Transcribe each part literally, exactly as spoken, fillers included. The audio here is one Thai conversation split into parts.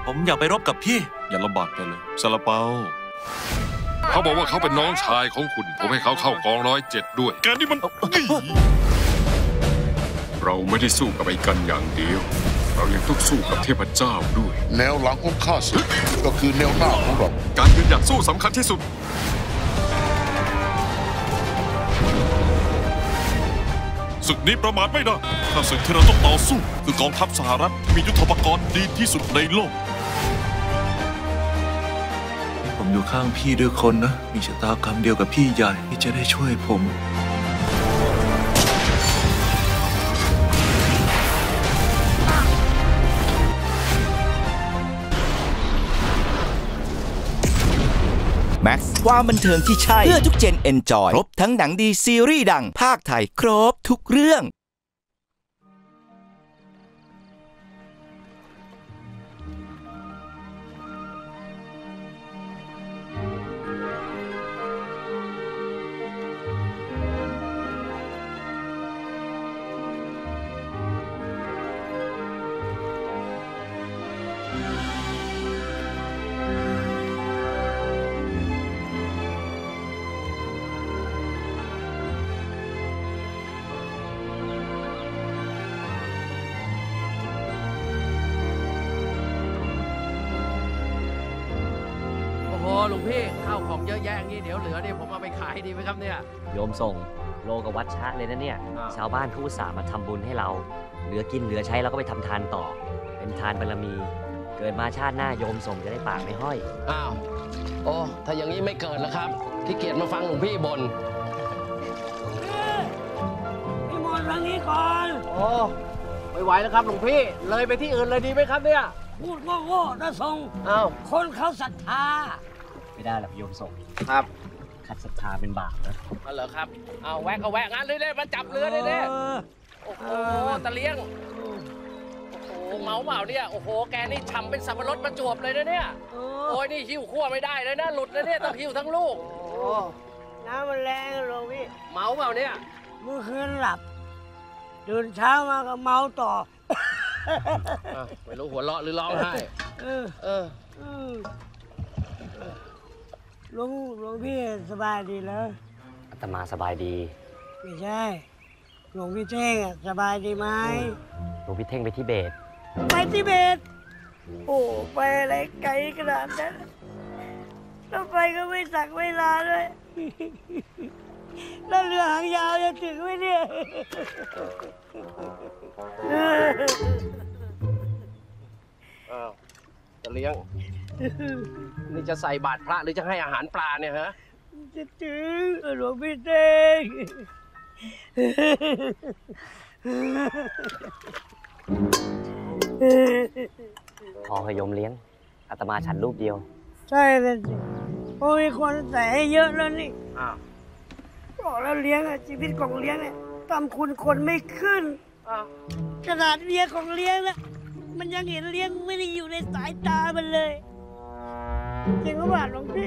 ผมอยากไปรบกับพี่อย่าลำบากกันเลยซาลาเปาเขาบอกว่าเขาเป็นน้องชายของคุณผมให้เขาเข้ากองร้อยเจ็ดด้วยการนี้มันเราไม่ได้สู้กับไอ้กันอย่างเดียวเรายังต้องสู้กับเทพเจ้าด้วยแนวหลังของข้าศึกก็คือแนวหน้าของเราการยืนหยัดสู้สำคัญที่สุดศึกนี้ประมาทไม่ได้ถ้าศึกที่เราต้องต่อสู้คือกองทัพสหรัฐที่มียุทโธปกรณ์ดีที่สุดในโลกผมอยู่ข้างพี่ด้วยคนนะมีชะตากรรมเดียวกับพี่ใหญ่ที่จะได้ช่วยผมแม็กซ์ความบันเทิงที่ใช่เพื่อทุกเจนเอนจอยครบทั้งหนังดีซีรีส์ดังภาคไทยครบทุกเรื่องหลวงพี่ข้าวของเยอะแยะงี้เดี๋ยวเหลือเนี่ยผมเอาไปขายดีไหมครับเนี่ยโยมส่งโลกับวัดชะเลยนะเนี่ยชาวบ้านเขาอุตส่าห์มาทำบุญให้เราเหลือกินเหลือใช้เราก็ไปทำทานต่อเป็นทานบารมีเกิดมาชาติหน้าโยมส่งจะได้ปากไม่ห้อยอ้าวโอ้ถ้าอย่างนี้ไม่เกิดแล้วครับขี้เกียจมาฟังหลวงพี่บ่นพี่มนต์ทางนี้ก่อนโอ้ไม่ไหวแล้วครับหลวงพี่เลยไปที่อื่นเลยดีไหมครับเนี่ยพูดโง่ๆนะทรงอ้าวคนเขาศรัทธาไม่ได้หรอกโยมส่งครับขัดศรัทธาเป็นบาปนะมาเหรอครับเอาแวะก็แวะงั้นเลยเนี่ยมาจับเรือเลยเนี่ยโอ้โหตะเลี้ยงโอ้โหเมาเปล่าเนี่ยโอ้โหแกนี่ฉ่ำเป็นสับปะรดประจวบเลยนะเนี่ยโอ้ยนี่หิ้วขั้วไม่ได้เลยนะหลุดเลยเนี่ยต้องหิ้วทั้งลูกโอ้น้ำมันแรงหลวงพี่เมาเปล่าเนี่ยเมื่อคืนหลับตื่นเช้ามาก็เมาต่อไม่รู้หัวเราะหรือร้องไห้เออเออหลวงหลวงพี่สบายดีแล้วอาตมาสบายดีไม่ใช่หลวงพี่เท่งสบายดีไหมหลวงพี่เท่งไปทิเบตไปทิเบตโอ้ไปอะไรไกลขนาดนั้นแล้วไปก็ไม่สักเวลาด้วยแล้วเรือหางยาวจะถึงไหมเนี่ยอ้าวจะเลี้ยงนี่จะใส่บาตรพระหรือจะให้อาหารปลาเนี่ยฮะจะถึงหลวงพี่เต้งพอพยมเลี้ยงอาตมาฉันรูปเดียวใช่เลยสิเพราะมีคนใส่ให้เยอะแล้วนี่อ้าวบอกแล้วเลี้ยงอะชีวิตของเลี้ยงเนี่ยทำคุณคนไม่ขึ้นขนาดเลี้ยงของเลี้ยงนะมันยังเห็นเลี้ยงไม่ได้อยู่ในสายตามันเลยจริงหรือเปล่าหลวงพี่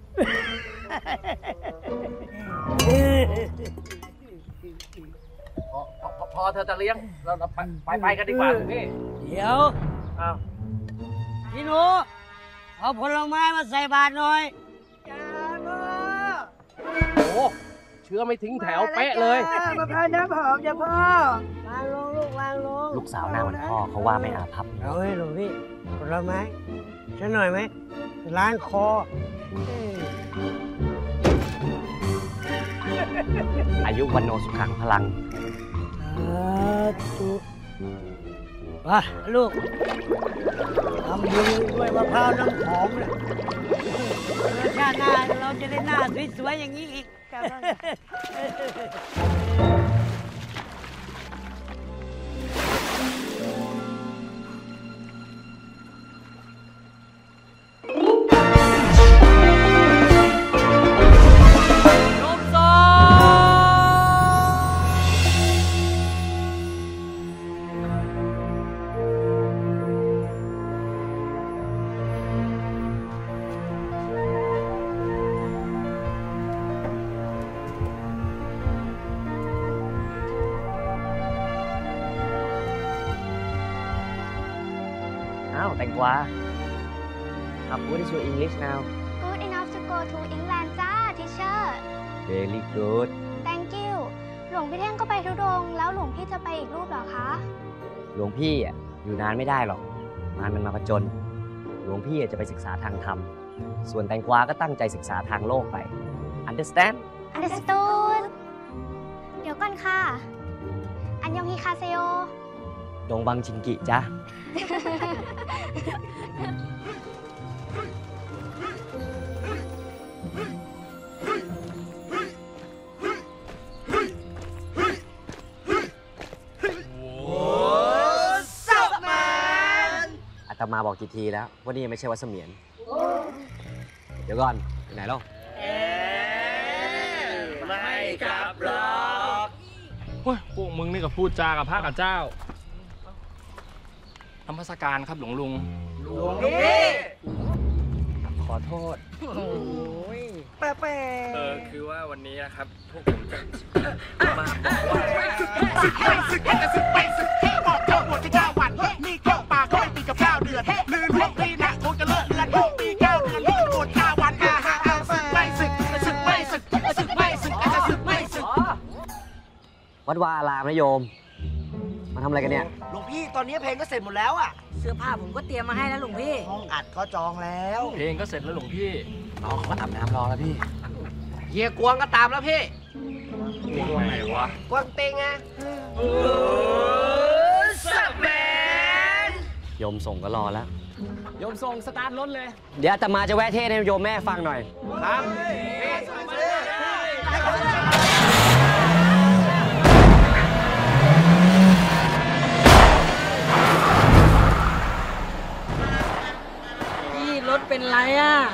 พอพอพอเธอจะเลี้ยงเราไปไปไปกันดีกว่าหลวงพี่เดี๋ยวอ้าวพี่หนูเอาผลไม้มาใส่บาตรหน่อยจ้าพ่อโอ้เชื้อไม่ทิ้งแถวเป๊ะเลยมะพร้าวน้ำหอมจ้ะพ่อวางลงลูกวางลงลูกสาวหน้าเหมือนพ่อเขาว่าไม่อาภัพเอาให้หลวงพี่ผลไม้ฉันหน่อยไหมล้างคออายุวันโนสุขังพลังตุมาลูกทำบุญด้วยมะพร้าวน้ำหอมเลยชาติหน้าเราจะได้หน้าสวยๆอย่างนี้อีกแตงกวาครับ What is your English now Good enough to go to England จ้า teacher Very good Thank you หลวงพี่เท่งก็ไปทุดงค์แล้วหลวงพี่จะไปอีกรูปเหรอคะหลวงพี่อ่ะอยู่นานไม่ได้หรอกงานมันมาผจญหลวงพี่จะไปศึกษาทางธรรมส่วนแตงกวาก็ตั้งใจศึกษาทางโลกไป Understand Understood เดี๋ยวก่อนค่ะ อันยองฮิคาเซโยดงบังชินกิจ้ะ อาตมาบอกกี่ทีแล้วว่านี่ไม่ใช่วัดเสมียน เดี๋ยวก่อนไปไหนแล้วไม่กลับหรอกโอ้ยพวกมึงนี่ก็พูดจากับพระกับเจ้านมัสการครับหลวงลุงหลวงพี่ขอโทษโอ้ยแป๊ะแป๊ะเออคือว่าวันนี้นะครับพวกผมจะมาบอกว่าศึกไปศึกไปศึกไปศึกบอกเจ้าบวชที่เก้าวันนี่เข้าป่าก็ไม่ปีกับเก้าเดือนลืนพวกนี้นะคงจะเลิกเลือนปีเก้าเดือนนี่บวชเก้าวันอาฮะศึกไม่ศึกศึกไม่ศึกศึกไม่ศึกอาจจะศึกไม่ศึกวัดวาอารามนะโยม มาทำอะไรกันเนี่ยหลวงพี่ตอนนี้เพลงก็เสร็จหมดแล้วอ่ะเสื้อผ้าผมก็เตรียมมาให้แล้วหลวงพี่ห้องอัดก็จองแล้วเพลงก็เสร็จแล้วหลวงพี่น้องเขามาอาบน้ำรอแล้วพี่เฮียกวงก็ตามแล้วพี่วงไหนวะกวงเต็งไงสับแมนโยมส่งก็รอแล้วโยมส่งสตาร์ทรถเลยเดี๋ยวอาตมาจะแวะเทศให้โยมแม่ฟังหน่อยครับพี่รถเป็นไรอ่ะ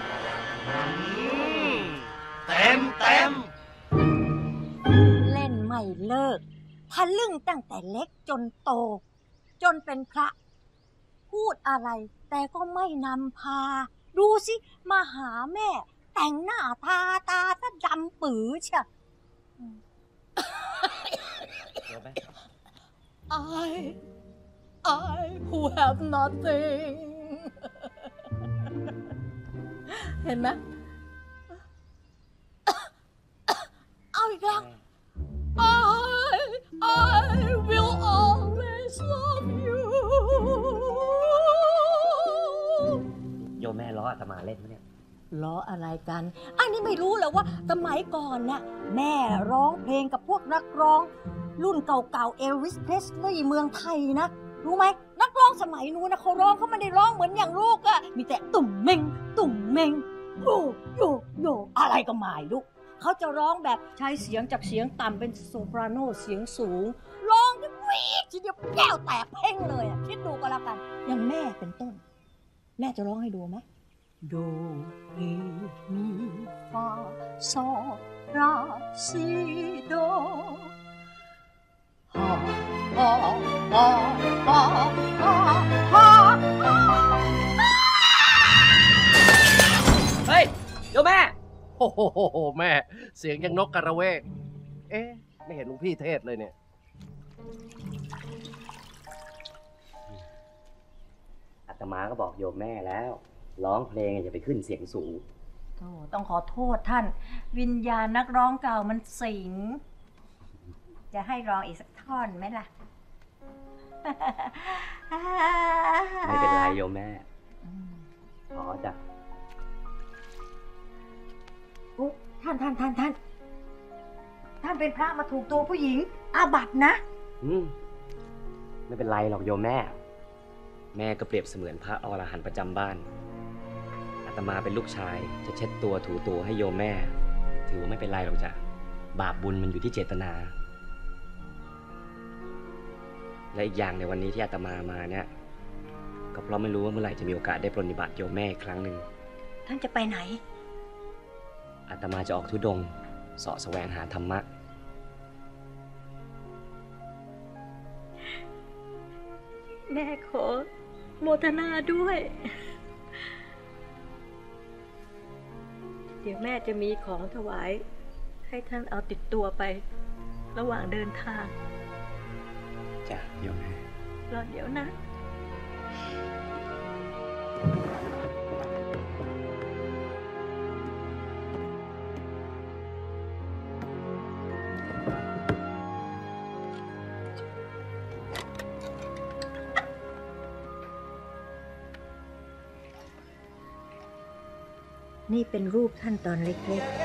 เต็มเต็มเล่นไม่เลิกทะลึ่งตั้งแต่เล็กจนโต จนเป็นพระ พูดอะไรแต่ก็ไม่นำพา ดูสิมาหาแม่ แต่งหน้าทาตาซะดำปื๋อเชีย I I who have nothing เห็นไหมเอาอีกแล้ว I I will always love you โยมแม่ล้ออาตมาเล่นไหมเนี่ยล้ออะไรกัน อันนี้ไม่รู้เหรอว่าสมัยก่อนน่ะแม่ร้องเพลงกับพวกนักร้อง รุ่นเก่าๆเอลวิส เพรสลีย์เมืองไทยนะ รู้ไหมนักร้องสมัยนู้นนะเขาร้องเขาไม่ได้ร้องเหมือนอย่างลูกอะมีแต่ตุ่มเมงตุ่มเมงโยโยโยอะไรก็ไม่รู้เขาจะร้องแบบใช้เสียงจากเสียงต่ำเป็นโซปราโนเสียงสูงร้องที่วีดทีเดียวแก้วแตกเพ่งเลยอะคิดดูก็แล้วกันอย่างแม่เป็นต้นแม่จะร้องให้ดูไหมโดเรมีฟาโซลาซิโดฮาฮาฮาฮาฮาฮาเฮ้ยโยมแม่โอ้โหแม่เสียงยังนกกระเวกเอ๊ะไม่เห็นหลวงพี่เทศเลยเนี่ยอาตมาก็บอกโยมแม่แล้ว ร้องเพลงอย่าไปขึ้นเสียงสูงโธ่ต้องขอโทษท่าน วิญญาณนักร้องเก่ามันสิง จะให้ร้องอีกสักท่อนไหมล่ะไม่เป็นไรโยมแม่ขอจ้ะอุ๊ยท่านท่านท่านท่านท่านเป็นพระมาถูกตัวผู้หญิง อาบัตินะอืมไม่เป็นไรหรอกโยมแม่ แม่ก็เปรียบเสมือนพระอรหันต์ประจำบ้านอาตมาเป็นลูกชายจะเช็ดตัวถูตัวให้โยมแม่ ถือว่าไม่เป็นไรหรอกจ้ะบาปบุญมันอยู่ที่เจตนา และอีกอย่างในวันนี้ที่อาตมามาเนี่ยก็เพราะไม่รู้ว่าเมื่อไหร่จะมีโอกาสได้ปรนนิบัติโยมแม่อีกครั้งหนึ่งท่านจะไปไหนอาตมาจะออกธุดงค์เสาะแสวงหาธรรมะแม่ขอโมทนาด้วย เดี๋ยวแม่จะมีของถวาย ให้ท่านเอาติดตัวไประหว่างเดินทางจ้ะโยมแม่รอเดี๋ยวนะนี่เป็นรูปท่านตอนเล็กๆ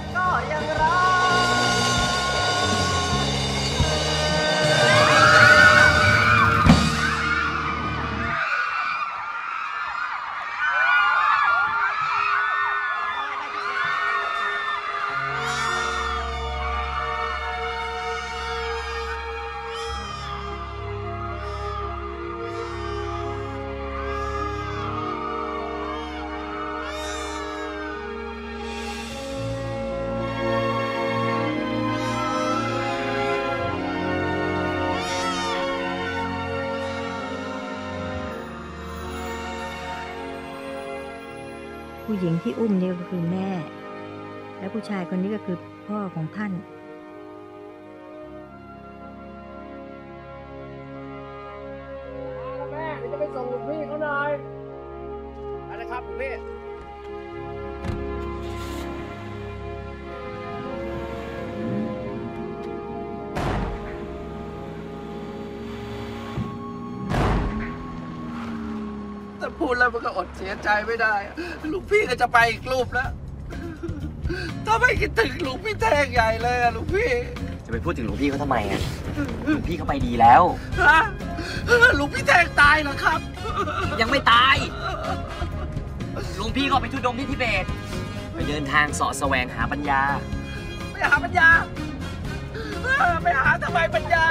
ผู้หญิงที่อุ้มนี่ก็คือแม่และผู้ชายคนนี้ก็คือพ่อของท่านแม่เดี๋ยวจะไปส่งหลวงพี่เขาหน่อยไปนะครับหลวงพี่แต่พูดแล้วมันก็อดเสียใจไม่ได้ลูกพี่ก็จะไปอีกรูปแล้วถ้าไม่คิดถึงลูกพี่แท่งใหญ่เลยอะลูกพี่จะไปพูดถึงหลวงพี่เขาทำไมอะหลวงพี่เขาไปดีแล้วฮะลูกพี่แท่งตายเหรอครับยังไม่ตายหลวงพี่ก็ไปทุดงที่ทิเบตไปเดินทางเสาะแสวงหาปัญญาไปหาปัญญาไปหาทำไมปัญญา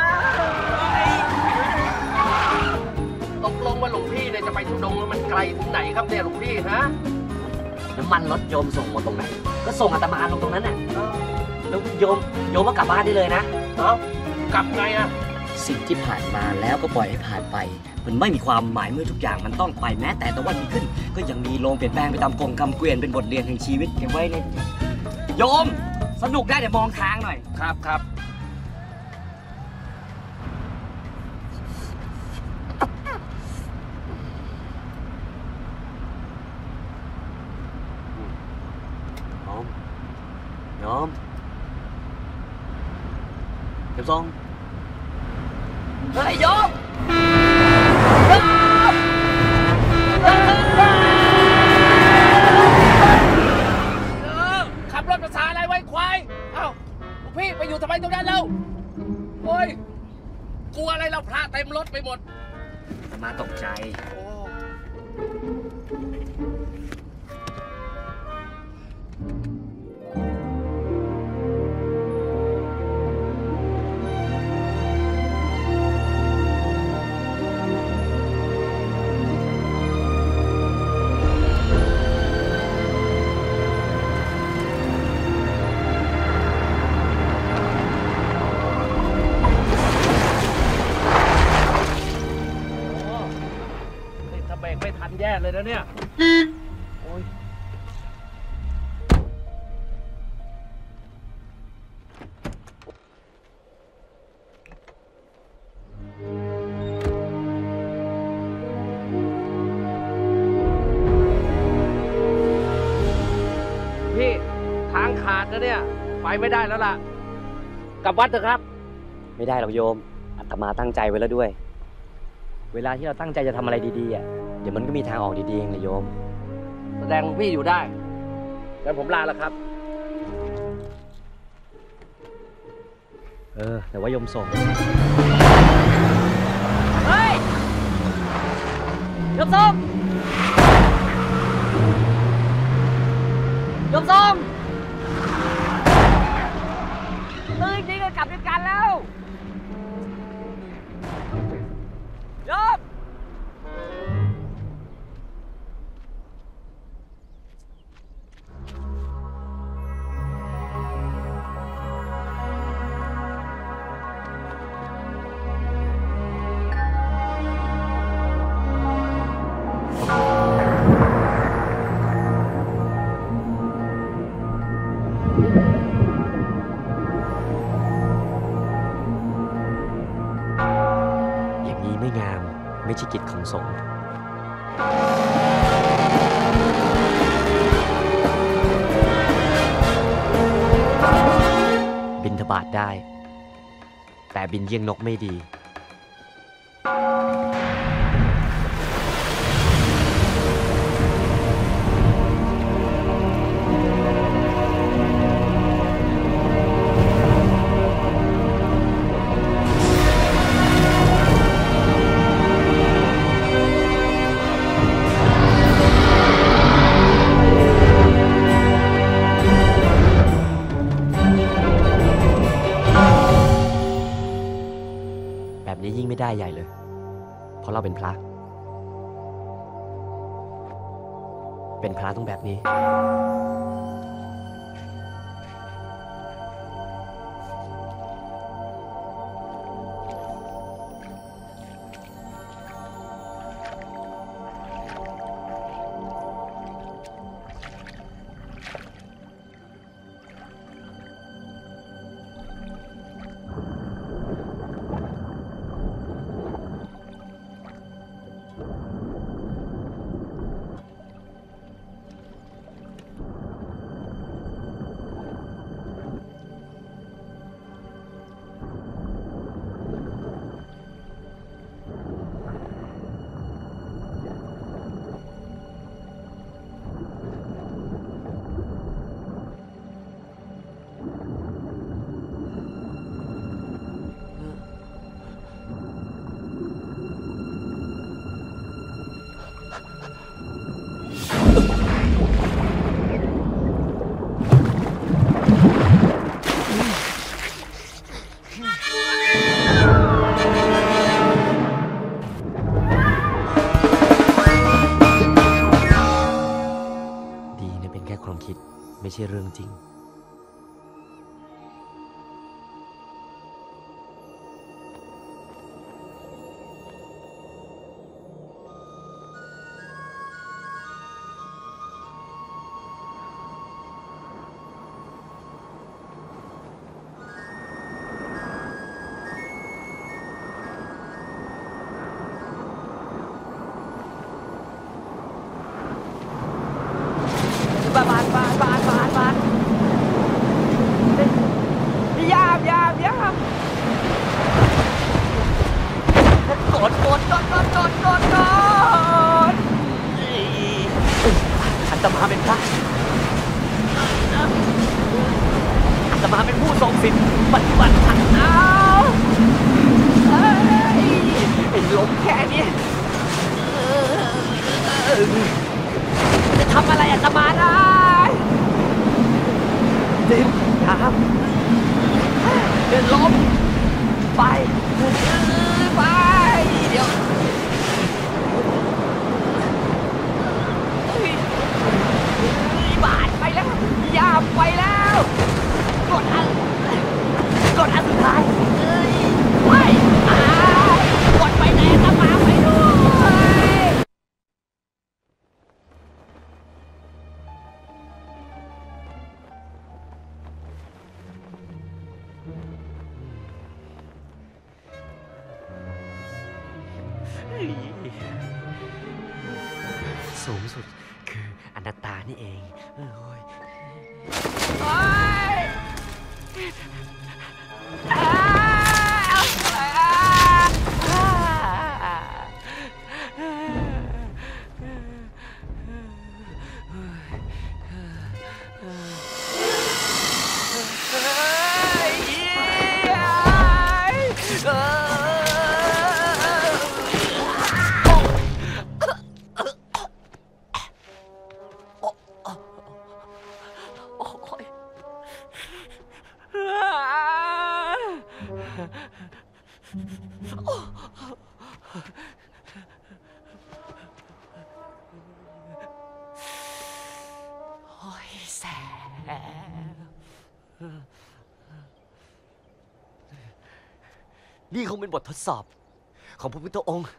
ตกลงว่าหลวงพี่เนี่ยจะไปทุดงแล้วมันไกลถึงไหนครับเนี่ยหลวงพี่ฮะน้ำมันรถโยมส่งหมดตรงไหนก็ส่งอาตมาลงตรงนั้นน่ะแล้วโยมโยมมากลับบ้านได้เลยนะเอ้ากลับไงอะสิ่งที่ผ่านมาแล้วก็ปล่อยให้ผ่านไปมันไม่มีความหมายเมื่อทุกอย่างมันต้องไปแม้แต่ตะวันดีขึ้นก็ยังมีลมเปลี่ยนแปลงไปตามกงกำเกวียนเป็นบทเรียนแห่งชีวิตเก็บไว้ในโยมสนุกได้แต่มองทางหน่อยครับครับโยมเก็บซองเฮ้ยโยมขับรถภาษาอะไรไว้ควายเอ้าพี่ไปอยู่ทำไมตรงนั้นเราโอ้ยกลัวอะไรเราพระเต็มรถไปหมดมาตกใจแย่เลยนะเนี่ยโอ้ยพี่ทางขาดนะเนี่ยไปไม่ได้แล้วล่ะกลับวัดเถอะครับไม่ได้หรอกโยมอาตมาตั้งใจไว้แล้วด้วยเวลาที่เราตั้งใจจะทำอะไรดีๆอ่ะเดี๋ยวมันก็มีทางออกดีๆเองเลยโยมแสดงพี่อยู่ได้งั้นผมลาแล้วครับเออแต่ว่าโยมส่งเฮ้ยโยมส่งโยมส่งตื่นจริงก็กลับด้วยกันแล้วโยมไม่ใช่กิจของสงฆ์บิณฑบาตได้แต่บินเยี่ยงนกไม่ดีแบบนี้ยิ่งไม่ได้ใหญ่เลย เพราะเราเป็นพระ เป็นพระต้องแบบนี้ ไม่ใช่เรื่องจริงบานบานบานบานบานยามยามยามกดกดกดกดกดกดกดอัตมาเป็นพระอัตมาเป็นผู้ทรงศีลปฏิบัติธรรมเอาไอ้ลมแค่นี้จะทำอะไรอาตมาได้เดินน้ำเดินลมไปไปเดี๋ยวบาดไปแล้วยาไปแล้วกดอันกดอันสุดท้ายไปกดไปไหนอาตมาไปด้วยสูงสุดคืออนัตตานี่เองโอ้ยนี่คงเป็นบททดสอบของพระพุทธองค์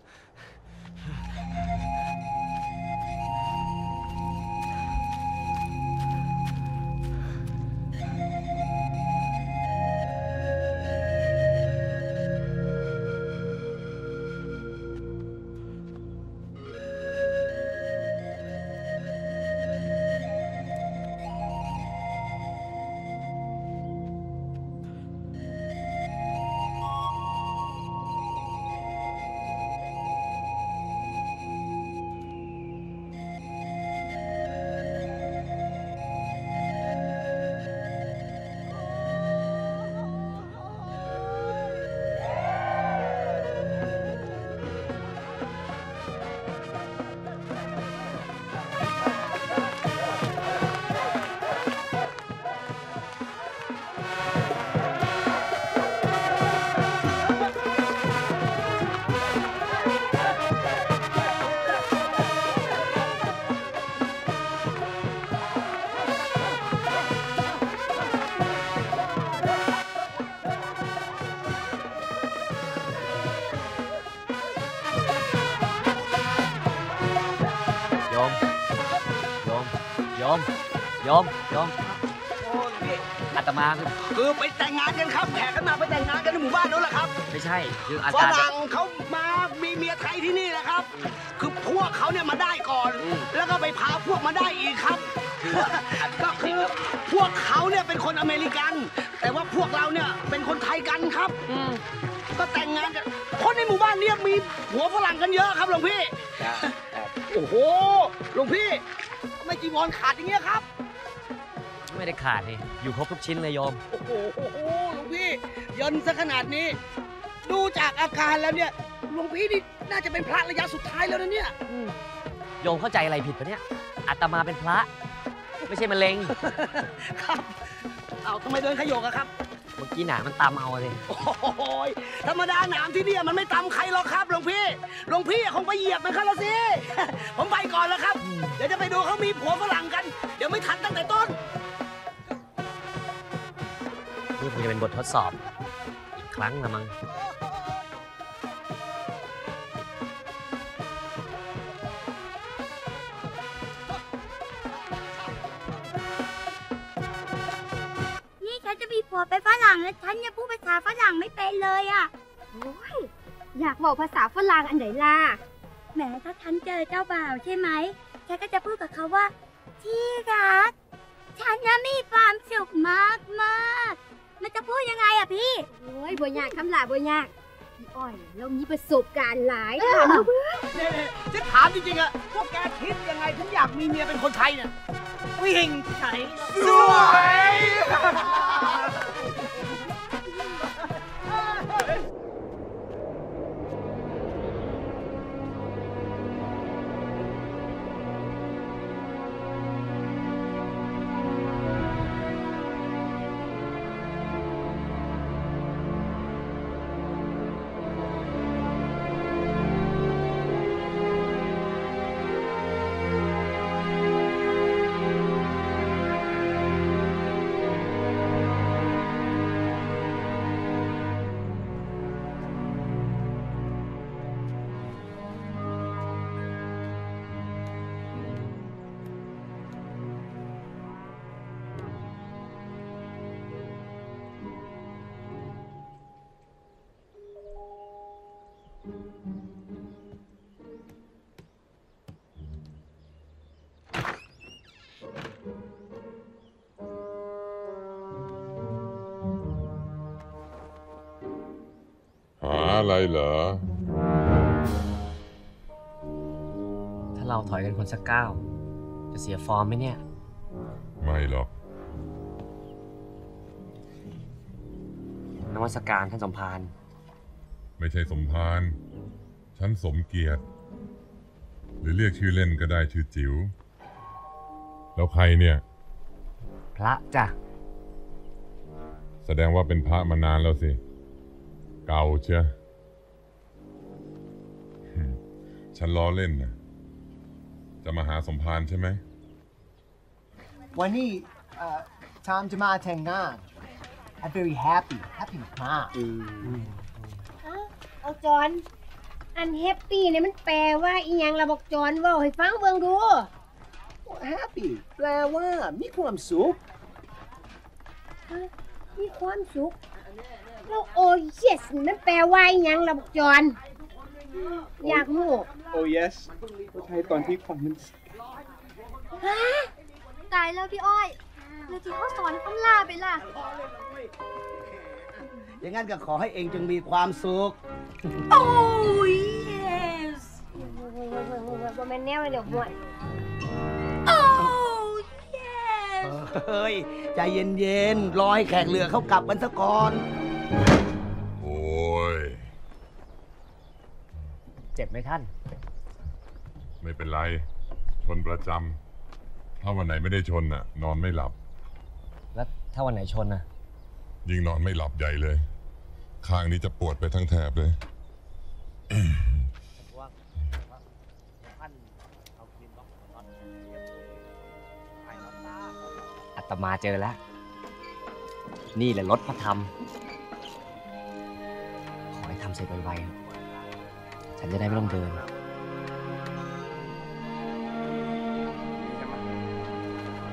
มโยมโยมอาตมาคือไปแต่งงานกันครับแขกกันมาไปแต่งงานกันในหมู่บ้านนู้นแหละครับไม่ใช่คืออาฝจารย์รั่งเขามามีเมียไทยที่นี่แหละครับคือพวกเขาเนี่ยมาได้ก่อน แล้วก็ไปพาพวกมาได้อีกครับก็คือพวกเขาเนี่ยเป็นคนอเมริกัน แต่ว่าพวกเราเนี่ยเป็นคนไทยกันครับก็แต่งงานกันคนในหมู่บ้านเนี่ยมีหัวฝรั่งกันเยอะครับหลวงพี่โอ้โหหลวงพี่ไม่จีวรขาดอย่างเงี้ยครับไม่ได้ขาดนี่อยู่ครบทุกชิ้นเลยโยมโอ้โหหลวงพี่เยินซะขนาดนี้ดูจากอาการแล้วเนี่ยหลวงพี่นี่น่าจะเป็นพระระยะสุดท้ายแล้วนะเนี่ยโยมเข้าใจอะไรผิดปะเนี่ยอาตมาเป็นพระไม่ใช่มะเร็งครับเอาทำไมเดินขยโยกอะครับเมื่อกี้หนามมันตำเอาเลยโอ้ยธรรมดาหนามที่เนี่ยมันไม่ตำใครหรอกครับหลวงพี่หลวงพี่คงไปเหยียบมันเขาแล้วสิผมไปก่อนแล้วครับเดี๋ยวจะไปดูเขามีผัวฝรั่งกันเดี๋ยวไม่ทันตั้งแต่ต้นนี่คงจะเป็นบททดสอบอีกครั้งละมั้งนี่ฉันจะมีผัวเป็นฝรั่งแล้วฉันยังพูดภาษาฝรั่งไม่เป็นเลยอ่ะโอ้ยอยากบอกภาษาฝรั่งอันไหนล่ะแหมถ้าฉันเจอเจ้าบ่าวใช่ไหมฉันก็จะพูดกับเขาว่าที่รักฉันน่ะมีความสุขมากมากมันจะพูดยังไงอะพี่โอ้ยบัวยากคำหลาบัวยากพี่อ้อยเรามีประสบการณ์หลายค่ะเนี่ยจะถามจริงๆอะพวกแกคิดยังไงถึงอยากมีเมียเป็นคนไทยเนี่ยวิ่งใส่สวยหาอะไรเหรอถ้าเราถอยกันคนสักก้าวจะเสียฟอร์มไหมเนี่ยไม่หรอกนมัสการท่านสมภารไม่ใช่สมภารฉันสมเกียรติหรือเรียกชื่อเล่นก็ได้ชื่อจิ๋วแล้วใครเนี่ยพระจ้ะแสดงว่าเป็นพระมานานแล้วสิเก่าเชียฉันล้อเล่นนะจะมาหาสมภารใช่ไหมวันนี้ทามจะมาแต่งงาน I'm very happy happy มากเอาจอนอันแฮปปี้เนี่ยมันแปลว่าอีหยังเราบอกจอนว่าให้ฟังเบิ่งดู happy แปลว่ามีความสุขมีความสุขแล้วโอ้ yes มันแปลว่าอีหยังเราบอกจอนอยากรู้โอ้ yes ก็ใช่ตอนที่ความมันฮะตายแล้วพี่อ้อยแล้วที่เขาสอนต้องล่าไปล่ะอย่างนั้นก็ขอให้เองจงมีความสุขโอ้ yes ว่าแม่แนวเดี๋ยวห่วยโอ้ yes เฮ้ยใจเย็นๆรอให้แขกเรือเขากลับกันซะก่อนโอ้ยเจ็บไหมท่านไม่เป็นไรชนประจำถ้าวันไหนไม่ได้ชนน่ะนอนไม่หลับแล้วถ้าวันไหนชนน่ะยิ่งนอนไม่หลับใหญ่เลยข้างนี้จะปวดไปทั้งแถบเลยอาตมาเจอแล้วนี่แหละรถพระธรรมขอให้ทำเสร็จไวๆฉันจะได้ไม่ต้องเดินเ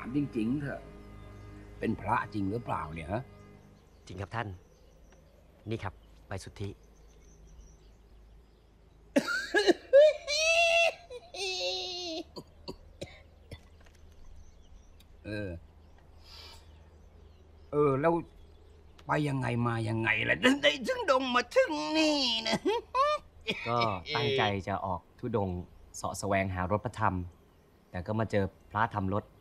จริงๆเถอะเป็นพระจริงหรือเปล่าเนี่ยฮะจริงครับท่านนี่ครับใบสุทธิเออเออแล้วไปยังไงมายังไงล่ะได้ถึงดงมาถึงนี่นะก็ตั้งใจจะออกธุดงค์เสาะแสวงหารถพระธรรมแต่ก็มาเจอพระทำรถ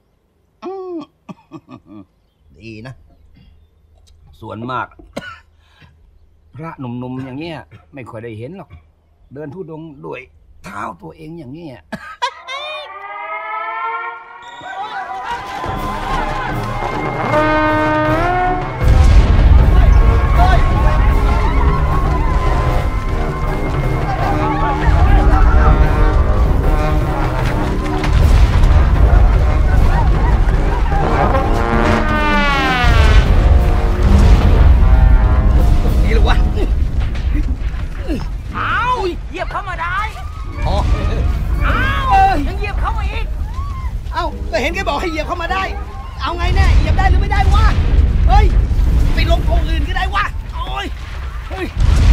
ดีนะส่วนมากพระหนุ่มๆอย่างเงี้ยไม่ค่อยได้เห็นหรอกเดินธุดงค์ด้วยเท้าตัวเองอย่างเงี้ยเห็นแกบอกให้เหยียบเข้ามาได้เอาไงแน่เหยียบได้หรือไม่ได้วะเฮ้ยไปลงตรงอื่นก็ได้วะโอ้ยเฮ้ย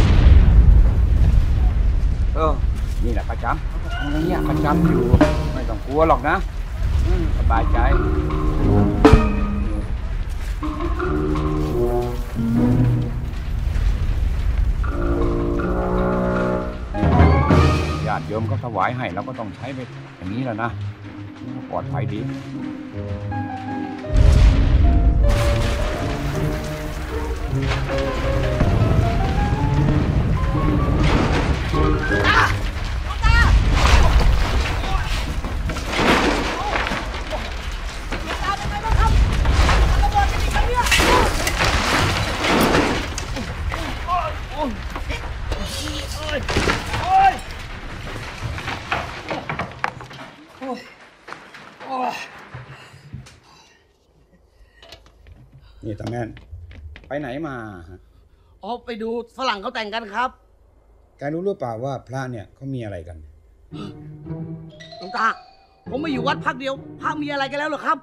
เออนี่แหละประจำอะไรเงี้ยประจำอยู่ไม่ต้องกลัวหรอกนะสบายใจญาติโยมก็ถวายให้เราก็ต้องใช้ไปอย่างนี้แหละนะปลอดภัยดีนี่ตาแม่นไปไหนมาฮะอ๋อไปดูฝรั่งเขาแต่งกันครับแกรู้หรือเปล่าว่าพระเนี่ยเขามีอะไรกันหลวงตาผมมาอยู่วัดพักเดียวพระมีอะไรกันแล้วเหรอครับ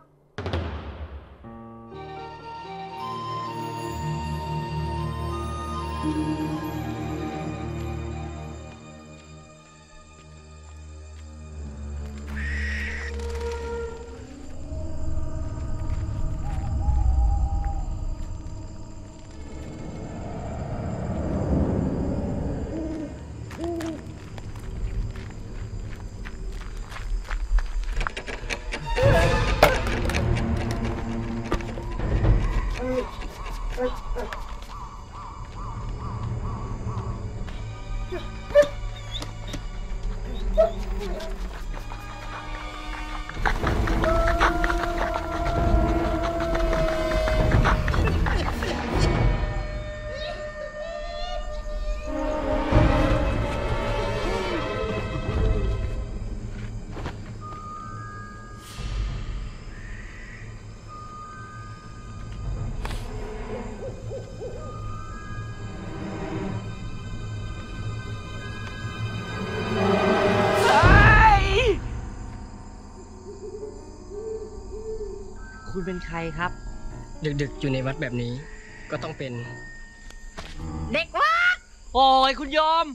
คุณเป็นใครครับดึกๆอยู่ในวัดแบบนี้ก็ต้องเป็นเด็กวัดโอ้ยคุณโยม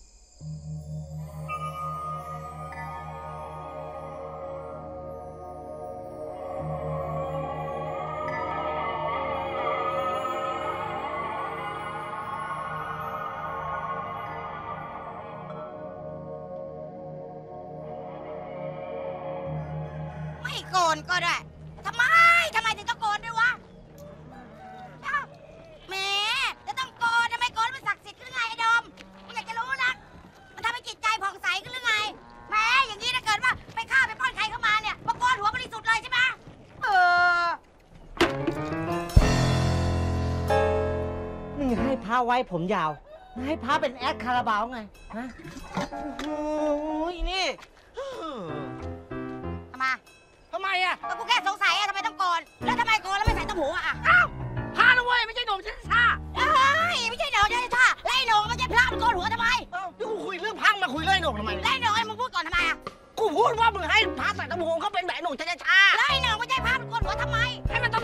ไม่โกนก็ได้ทำไมทำไมถึงต้องโกนด้วยวะแหมจะต้องโกนทำไมโกนมันศักดิ์สิทธิ์หรือไงไอ้ดมมึงอยากจะรู้นักมันทำให้จิตใจผ่องใสขึ้นหรือไงแหมอย่างนี้ถ้าเกิดว่าไปฆ่าไปป้อนใครเข้ามาเนี่ยมาโกนหัวบริสุทธิ์เลยใช่ไหมเออมึงให้พระไว้ผมยาวให้พระเป็นแอดคาราบาวไงฮะโอ้ยนี่ทำไมทำไมอ่ะก็กูแค่สงสัยอ่ะทำไมต้องโกนแล้วทำไมโกนแล้วไม่ใส่ต้มหูอ่ะอ้าวพระนะเว้ยไม่ใช่หนุ่มชักชาเอ้ยไม่ใช่หนุ่มชักชาไล่หนุ่มไม่ใช่พระมันโกนหัวทำไมเอ้าที่กูคุยเรื่องพังมาคุยเรื่องหนุ่มทำไมไล่หนุ่มไอ้มึงพูดก่อนทำไมอ่ะกูพูดว่ามึงให้พระใส่ต้มหูเขาเป็นแบบหนุ่มชักชาไล่หนุ่มไม่ใช่พระมันโกนหัว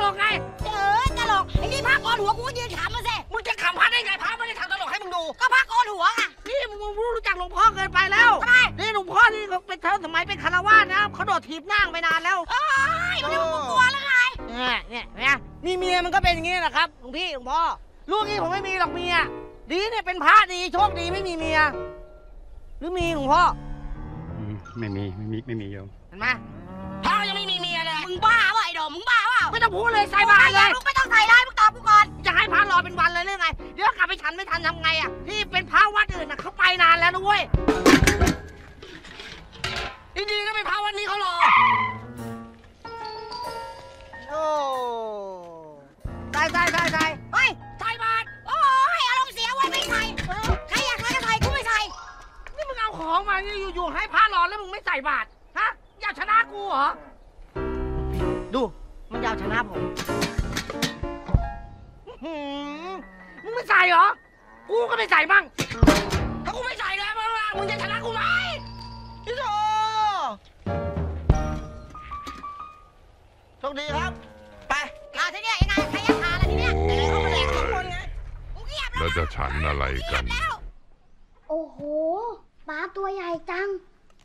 กไงเออตลกไอ้นี่พระกรหัวกูก็ยืนขำมาสิมึงจะขำพระได้ไงพระไม่ได้ทำตลกให้มึงดูก็พระกรหัวอ่ะนี่มึงรู้จักหลวงพ่อเกินไปแล้วนี่หลวงพ่อนี่เขาเป็นเธอสมัยเป็นคารวาสนะเขาโดดถีบนั่งไปนานแล้วเอ้ยมันจะมึงกลัวแล้วไงเนี่ยเนี่ยเนี่ยมีเมียมันก็เป็นอย่างนี้แหละครับหลวงพี่หลวงพ่อลูกนี้ผมไม่มีหรอกเมียดีเนี่ยเป็นพระดีโชคดีไม่มีเมียหรือมีหลวงพ่อไม่มีไม่มีไม่มีโยมเห็นไหมพ่อยังไม่มีเมียเลยมึงบ้าเปล่าไอ้โดมมึงบ้าเปล่าไม่ต้องพูดเลยใส่บาตรเลยมึงไม่ต้องใส่เลยมึงตอบกูก่อนจะให้พระรอเป็นวันเลยหรือไงเดี๋ยวกลับไปฉันไม่ทันทำไงอ่ะที่เป็นพระวัดอื่นน่ะเขาไปนานแล้วนะเว้ยดีๆก็เป็นพระวัดนี้เขารอโอ้ใส่ใส่ใส่ใส่เฮ้ยใส่บาตรโอ้ยอารมณ์เสียไว้ไม่ใส่ใครอยากใส่ก็ใส่กูไม่ใส่นี่มึงเอาของมาอยู่ๆให้พระรอแล้วมึงไม่ใส่บาตรฮะอยากชนะกูเหรอดูมันอยากชนะผมมึงไม่ใส่เหรอกูก็ไม่ใส่บ้างถ้ากูไม่ใส่แล้วมึงจะชนะกูไหมพี่โซโชคดีครับไปเอาทีเนี้ยยังไงใครอยากทานอะไรทีเนี้ยเดี๋ยวเขามาแดกสองคนไงแล้วจะฉันอะไรกันโอ้โหปลาตัวใหญ่จัง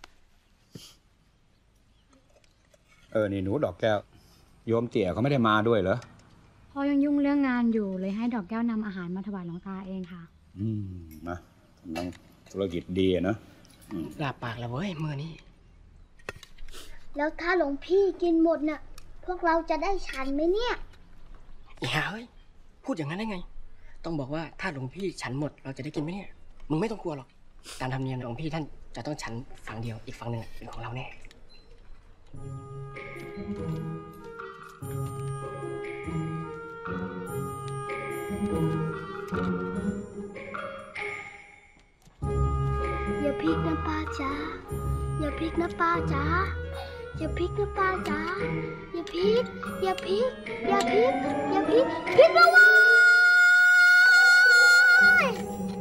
เออนี่หนูดอกแก้วโยมเตี่ยเขาไม่ได้มาด้วยเหรอพ่อยังยุ่งเรื่องงานอยู่เลยให้ดอกแก้วนำอาหารมาถวายหลวงตาเองค่ะอืมนะกำลังธุรกิจดีนะหลับปากแล้วเว้ยมือนี้แล้วถ้าหลวงพี่กินหมดน่ะพวกเราจะได้ฉันไหมเนี่ยอย่าเฮ้ยพูดอย่างนั้นได้ไงต้องบอกว่าถ้าหลวงพี่ฉันหมดเราจะได้กินไหมเนี่ยมึงไม่ต้องกลัวหรอกตามธรรมเนียมหลวงพี่ท่านจะต้องฉันฝั่งเดียวอีกฝั่งหนึ่งเป็นของเราแน่อย่าพลิกนะป้าจ๋าอย่าพลิกนะป้าจ๋าอย่าพลิกนะป้าจ๋าอย่าพลิกอย่าพลิกอย่าพลิกอย่าพลิกพลิกแล้วว้าย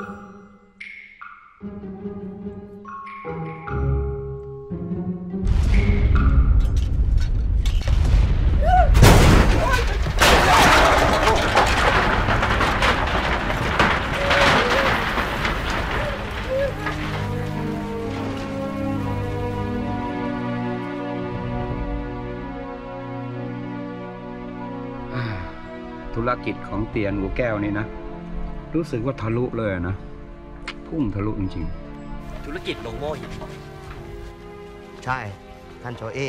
ธุรกิจของเตียนหัวแก้วนี่นะรู้สึกว่าทะลุเลยนะพุ่งทะลุจริงๆธุรกิจลงโม่หินใช่ท่านโจเอ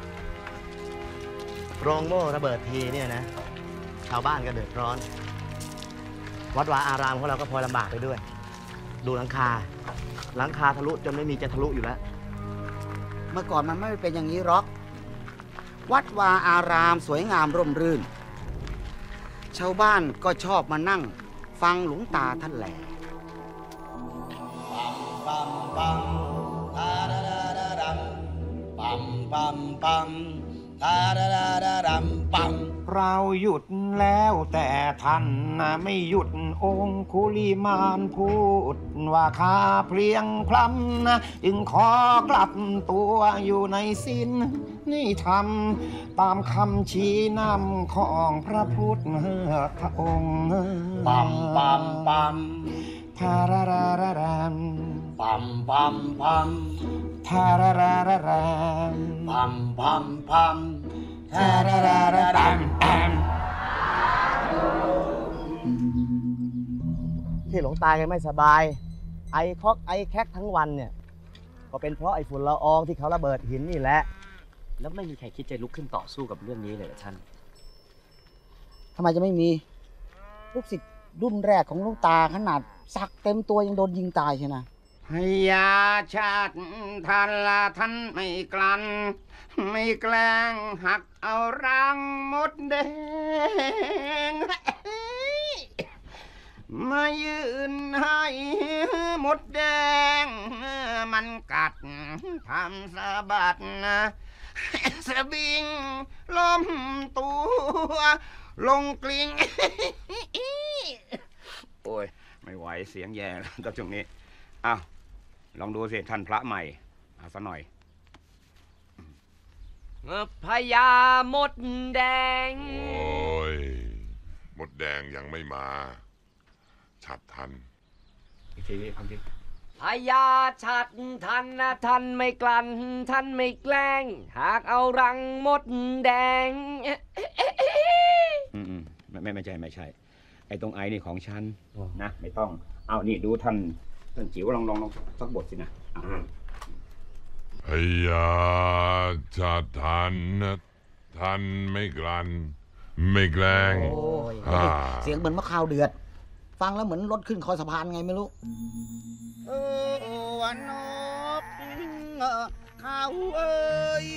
โรงโม่ระเบิดทีเนี่ยนะชาวบ้านก็เดือดร้อนวัดวาอารามของเราก็พลอยลำบากไปด้วยดูหลังคาหลังคาทะลุจนไม่มีจะทะลุอยู่แล้วเมื่อก่อนมันไม่เป็นอย่างนี้หรอกวัดวาอารามสวยงามร่มรื่นชาวบ้านก็ชอบมานั่งฟังหลวงตาท่านแหล่ปัมปัมตาดาดาดาดัมปัมปัมปัมตาดาดาดาดัมปัมเราหยุดแล้วแต่ท่านไม่หยุดองคุลิมานพูดว่าข้าเพลียงพล้ำจึงขอกลับตัวอยู่ในศีลนี่ทำตามคำชี้นำของพระพุทธองค์ปัมปัมปัมทารารารารัมปัมปัมปัมทารารารารัมปัมปัมปัมทารารารารัมที่หลวงตาแกไม่สบายไอคอกไอแคกทั้งวันเนี่ยก็เป็นเพราะไอฝุ่นละอองที่เขาระเบิดหินนี่แหละแล้วไม่มีใครคิดจะลุกขึ้นต่อสู้กับเรื่องนี้เลยเหรอท่านทำไมจะไม่มีลูกศิษย์รุ่นแรกของหลวงตาขนาดสักเต็มตัวยังโดนยิงตายใช่ไหมพยาชาติท่านละท่านไม่กลั้นไม่แกล้งหักเอารังมดแดงมายืนให้มดแดงมันกัดทำสะบัดนะสะบิงล้มตัวลงกลิ้งโอ้ยไม่ไหวเสียงแย่แล้วตรงนี้อ้าวลองดูสิท่านพระใหม่เอาซะหน่อยพญามดแดงแดงยังไม่มา ฉัดทันอีกทีคำที่พญาฉัดทันนะท่านไม่กลั่นท่านไม่แกล้ง หากเอารังมดแดงอืมไม่ไม่ไม่ใช่ไม่ใช่ ไอ้ตรงไอ้นี่ของฉันนะไม่ต้อง เอานี่ดูท่านท่านจิ๋วลองลองลองสักบทสินะพยาฉัดทันนะท่านไม่กลั่นไม่แกล้งเสียงเหมือนมะขาวเดือด ฟังแล้วเหมือนรถขึ้นคอสะพานไงไม่รู้เออวันนกเขาเอ้ย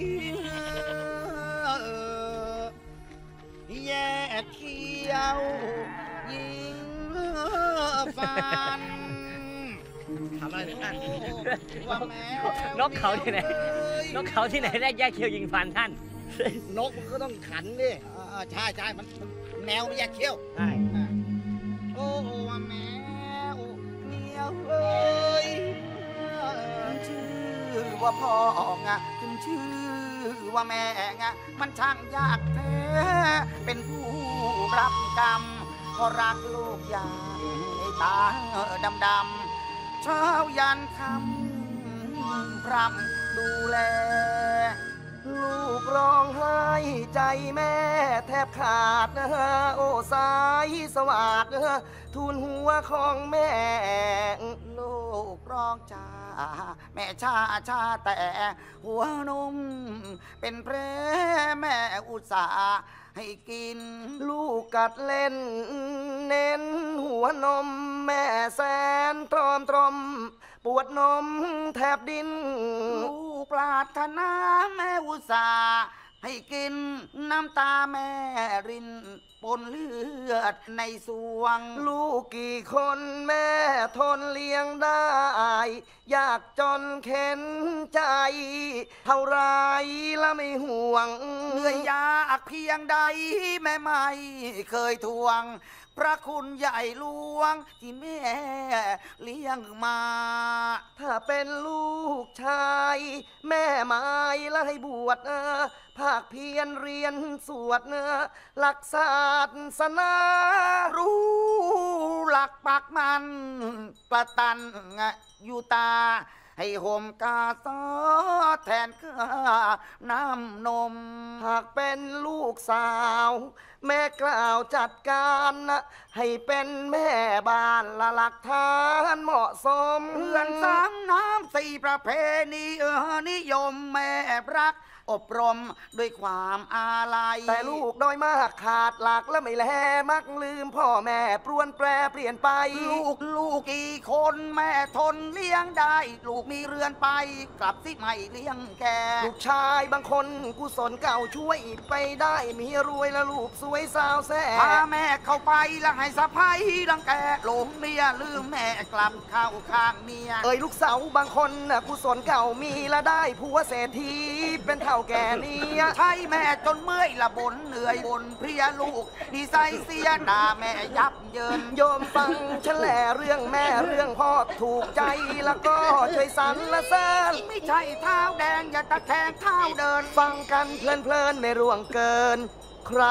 แย่เขี้ยวยิงฟันทำอะไรท่านนกเขาที่ไหนนกเขาที่ไหนได้แยกเคียวยิงฟันท่านนกมันก็ต้องขันดิใช่ใช่มันแมวมันแยกเขี้ยวใช่โอ้แมวเมียวเอ้ยชื่อว่าพ่องะขึ้นชื่อว่าแม่งะมันช่างยากแท้เป็นผู้รับกรรมเพราะรักลูกอย่างในตาดำดำเช้ายันคำพรำดูแลลูกร้องไห้ใจแม่แทบขาดนะโอ้สายสวัสดทูลหัวของแม่ลูกร้องจ้าแม่ชาชาแต่หัวนมเป็นแผลแม่อุตส่าห์ให้กินลูกกัดเล่นเน้นหัวนมแม่แสนตรอมตรมปวดนมแทบดินลูกปรารถนาแม่อุตส่าห์ให้กินน้ำตาแม่รินปนเลือดในสวงลูกกี่คนแม่ทนเลี้ยงได้อยากจนเข็นใจเท่าไรละไม่ห่วงเหนื่อยยากเพียงใดแม่ไม่เคยทวงพระคุณใหญ่หลวงที่แม่เลี้ยงมาถ้าเป็นลูกชายแม่ไม้ละให้บวชเออภาคเพียรเรียนสวดเนอหลักศาสนารู้หลักปักมันประตันอยู่ตาให้ห่มกาซอแทนข้าน้ำนมหากเป็นลูกสาวแม่กล่าวจัดการนะให้เป็นแม่บ้านละหลักฐานเหมาะสมเพื่อนสามน้ำสี่ประเพณีเออนิยมแม่รักอบรมด้วยความอาลัยแต่ลูกโดยมากขาดหลักและไม่แลมักลืมพ่อแม่ปรวนแปรเปลี่ยนไปลูกลูกกี่คนแม่ทนเลี้ยงได้ลูกมีเรือนไปกลับสิไม่เลี้ยงแกลูกชายบางคนกุศลเก่าช่วยไปได้มีรวยและลูกสวยสาวแซ่พาแม่เข้าไปแล้วให้สะพ้ายรังแกหลงเมียลืมแม่กลับเข้าข้างเมียเอ้ยลูกสาวบางคนกุศลเก่ามีและได้ผัวเศรษฐีเป็นเท่าแก่นี้ใช่แม่จนเมื่อยละบ่นเหนื่อยบ่นเพลียลูกดีใจเสียหน้าแม่ยับเยินโยมฟังฉันแหล่เรื่องแม่เรื่องพ่อถูกใจแล้วก็ช่วยสรรเสริญไม่ใช่เท้าแดงอย่าตะแคงเท้าเดินฟังกันเพลินเพลินไม่ร่วงเกินใคร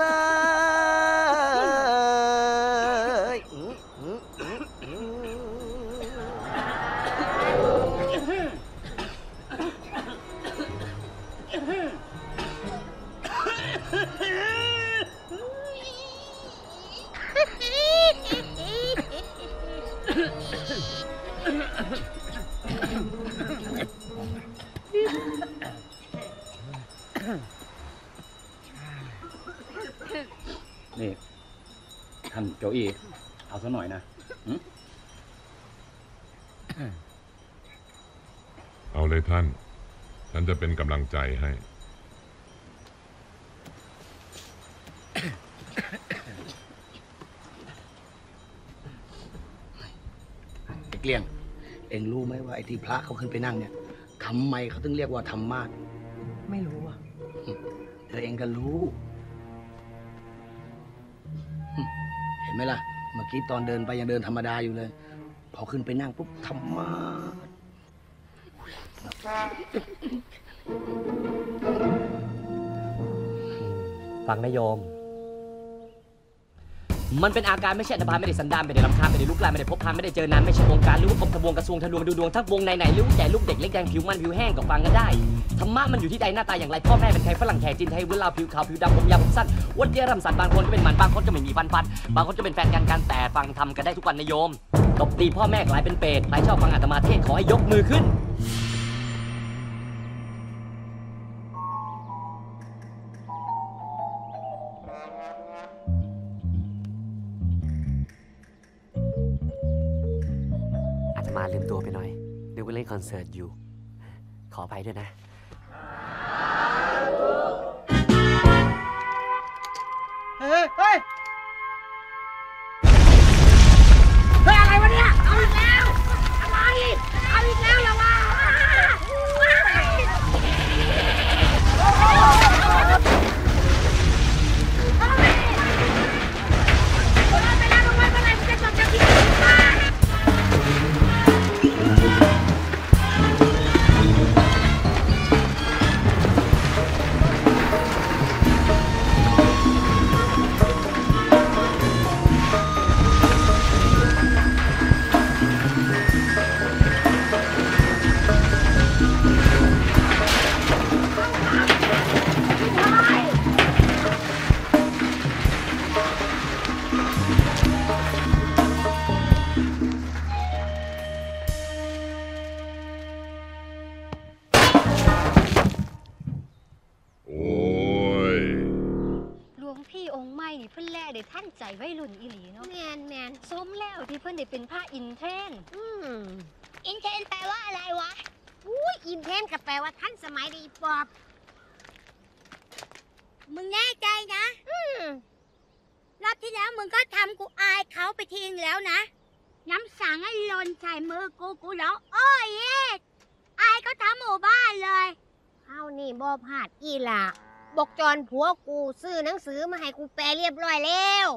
เลยนี่ท่านโจอี้เอาซะหน่อยนะเอาเลยท่าน ฉันจะเป็นกำลังใจให้ไอ้เกลี้ยงเอ็งรู้ไหมว่าไอ้ที่พระเขาขึ้นไปนั่งเนี่ยทำไมเขาถึงเรียกว่าธรรมาสไม่รู้อ่ะเธอเองก็รู้เห็นไหมล่ะเมื่อกี้ตอนเดินไปยังเดินธรรมดาอยู่เลยพอขึ้นไปนั่งปุ๊บธรรมาสฟังนะโยมมันเป็นอาการไม่ใช่อันธพาลไม่ได้สันดานไม่ได้รำคาญไม่ได้ลุกลามไม่ได้พบพานไม่ได้เจอนานไม่ใช่องค์การหรือว่ากรมทบวงกระทรวงทะลวงดูดวงทั้งวงไหนๆหรือใหญ่ลูกเด็กเล็กแดงผิวมันผิวแห้งก็ฟังกันได้ธรรมะมันอยู่ที่ใดหน้าตาอย่างไรพ่อแม่เป็นใครฝรั่งแขกจีนไทยเวลาผิวขาวผิวดำผมยาวผมสั้นอ้วนเตี้ยรำสันบางคนก็เป็นหมันบางคนก็ไม่มีฟันฟันบางคนก็เป็นแฟนกันกันแต่ฟังทำกันได้ทุกวันนะโยมตบตีพ่อแม่กลายเป็นเปรตใครชอบฟังอาตมาเทศขอให้ยกมือขึ้นมาลืมตัวไปหน่อยนึกว่าเล่นคอนเสิร์ตอยู่ขออภัยด้วยนะเฮ้ยเฮ้ยเฮ้ยอะไรวะเนี่ยเอาอีกแล้วอะไรเอาอีกแล้วเหรอวะท่านใจไว้รุ่นอีหลีเนาะแมนแมนสมแล้วที่เพิ่นได้เป็นพระอินเทรนอืมอินเทรนแปลว่าอะไรวะอุ้ยอินเทรนก็แปลว่าท่านสมัยดีปอบมึงแน่ใจนะอืมรอบที่แล้วมึงก็ทำกูอายเขาไปทิ้งแล้วนะน้ำสังให้หล่นใส่มือกูกูร้องโอ้ยเย็ดอายก็ทำหมู่บ้านเลยเฮานี่บ่พลาดอีหล่ะบอกจอนผัวกูซื้อหนังสือมาให้กูแปลเรียบร้อยแล้ว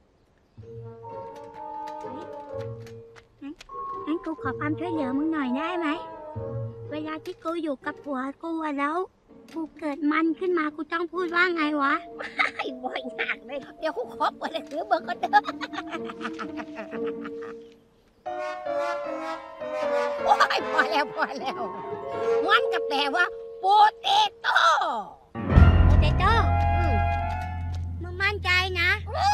งั้นกูขอความช่วยเหลือมึงหน่อยได้ไหมเวลาที่กูอยู่กับผัวกูแล้วกูเกิดมันขึ้นมากูต้องพูดว่าไงวะไอ้บ่อยหนักเลยเดี๋ยวกูขอเปิดหนังสือเบิกก็เด้อโอ้ยพอแล้วพอแล้วมันก็แปลว่าโปเตโต้โปเตโต้มึงมั่นใจนะ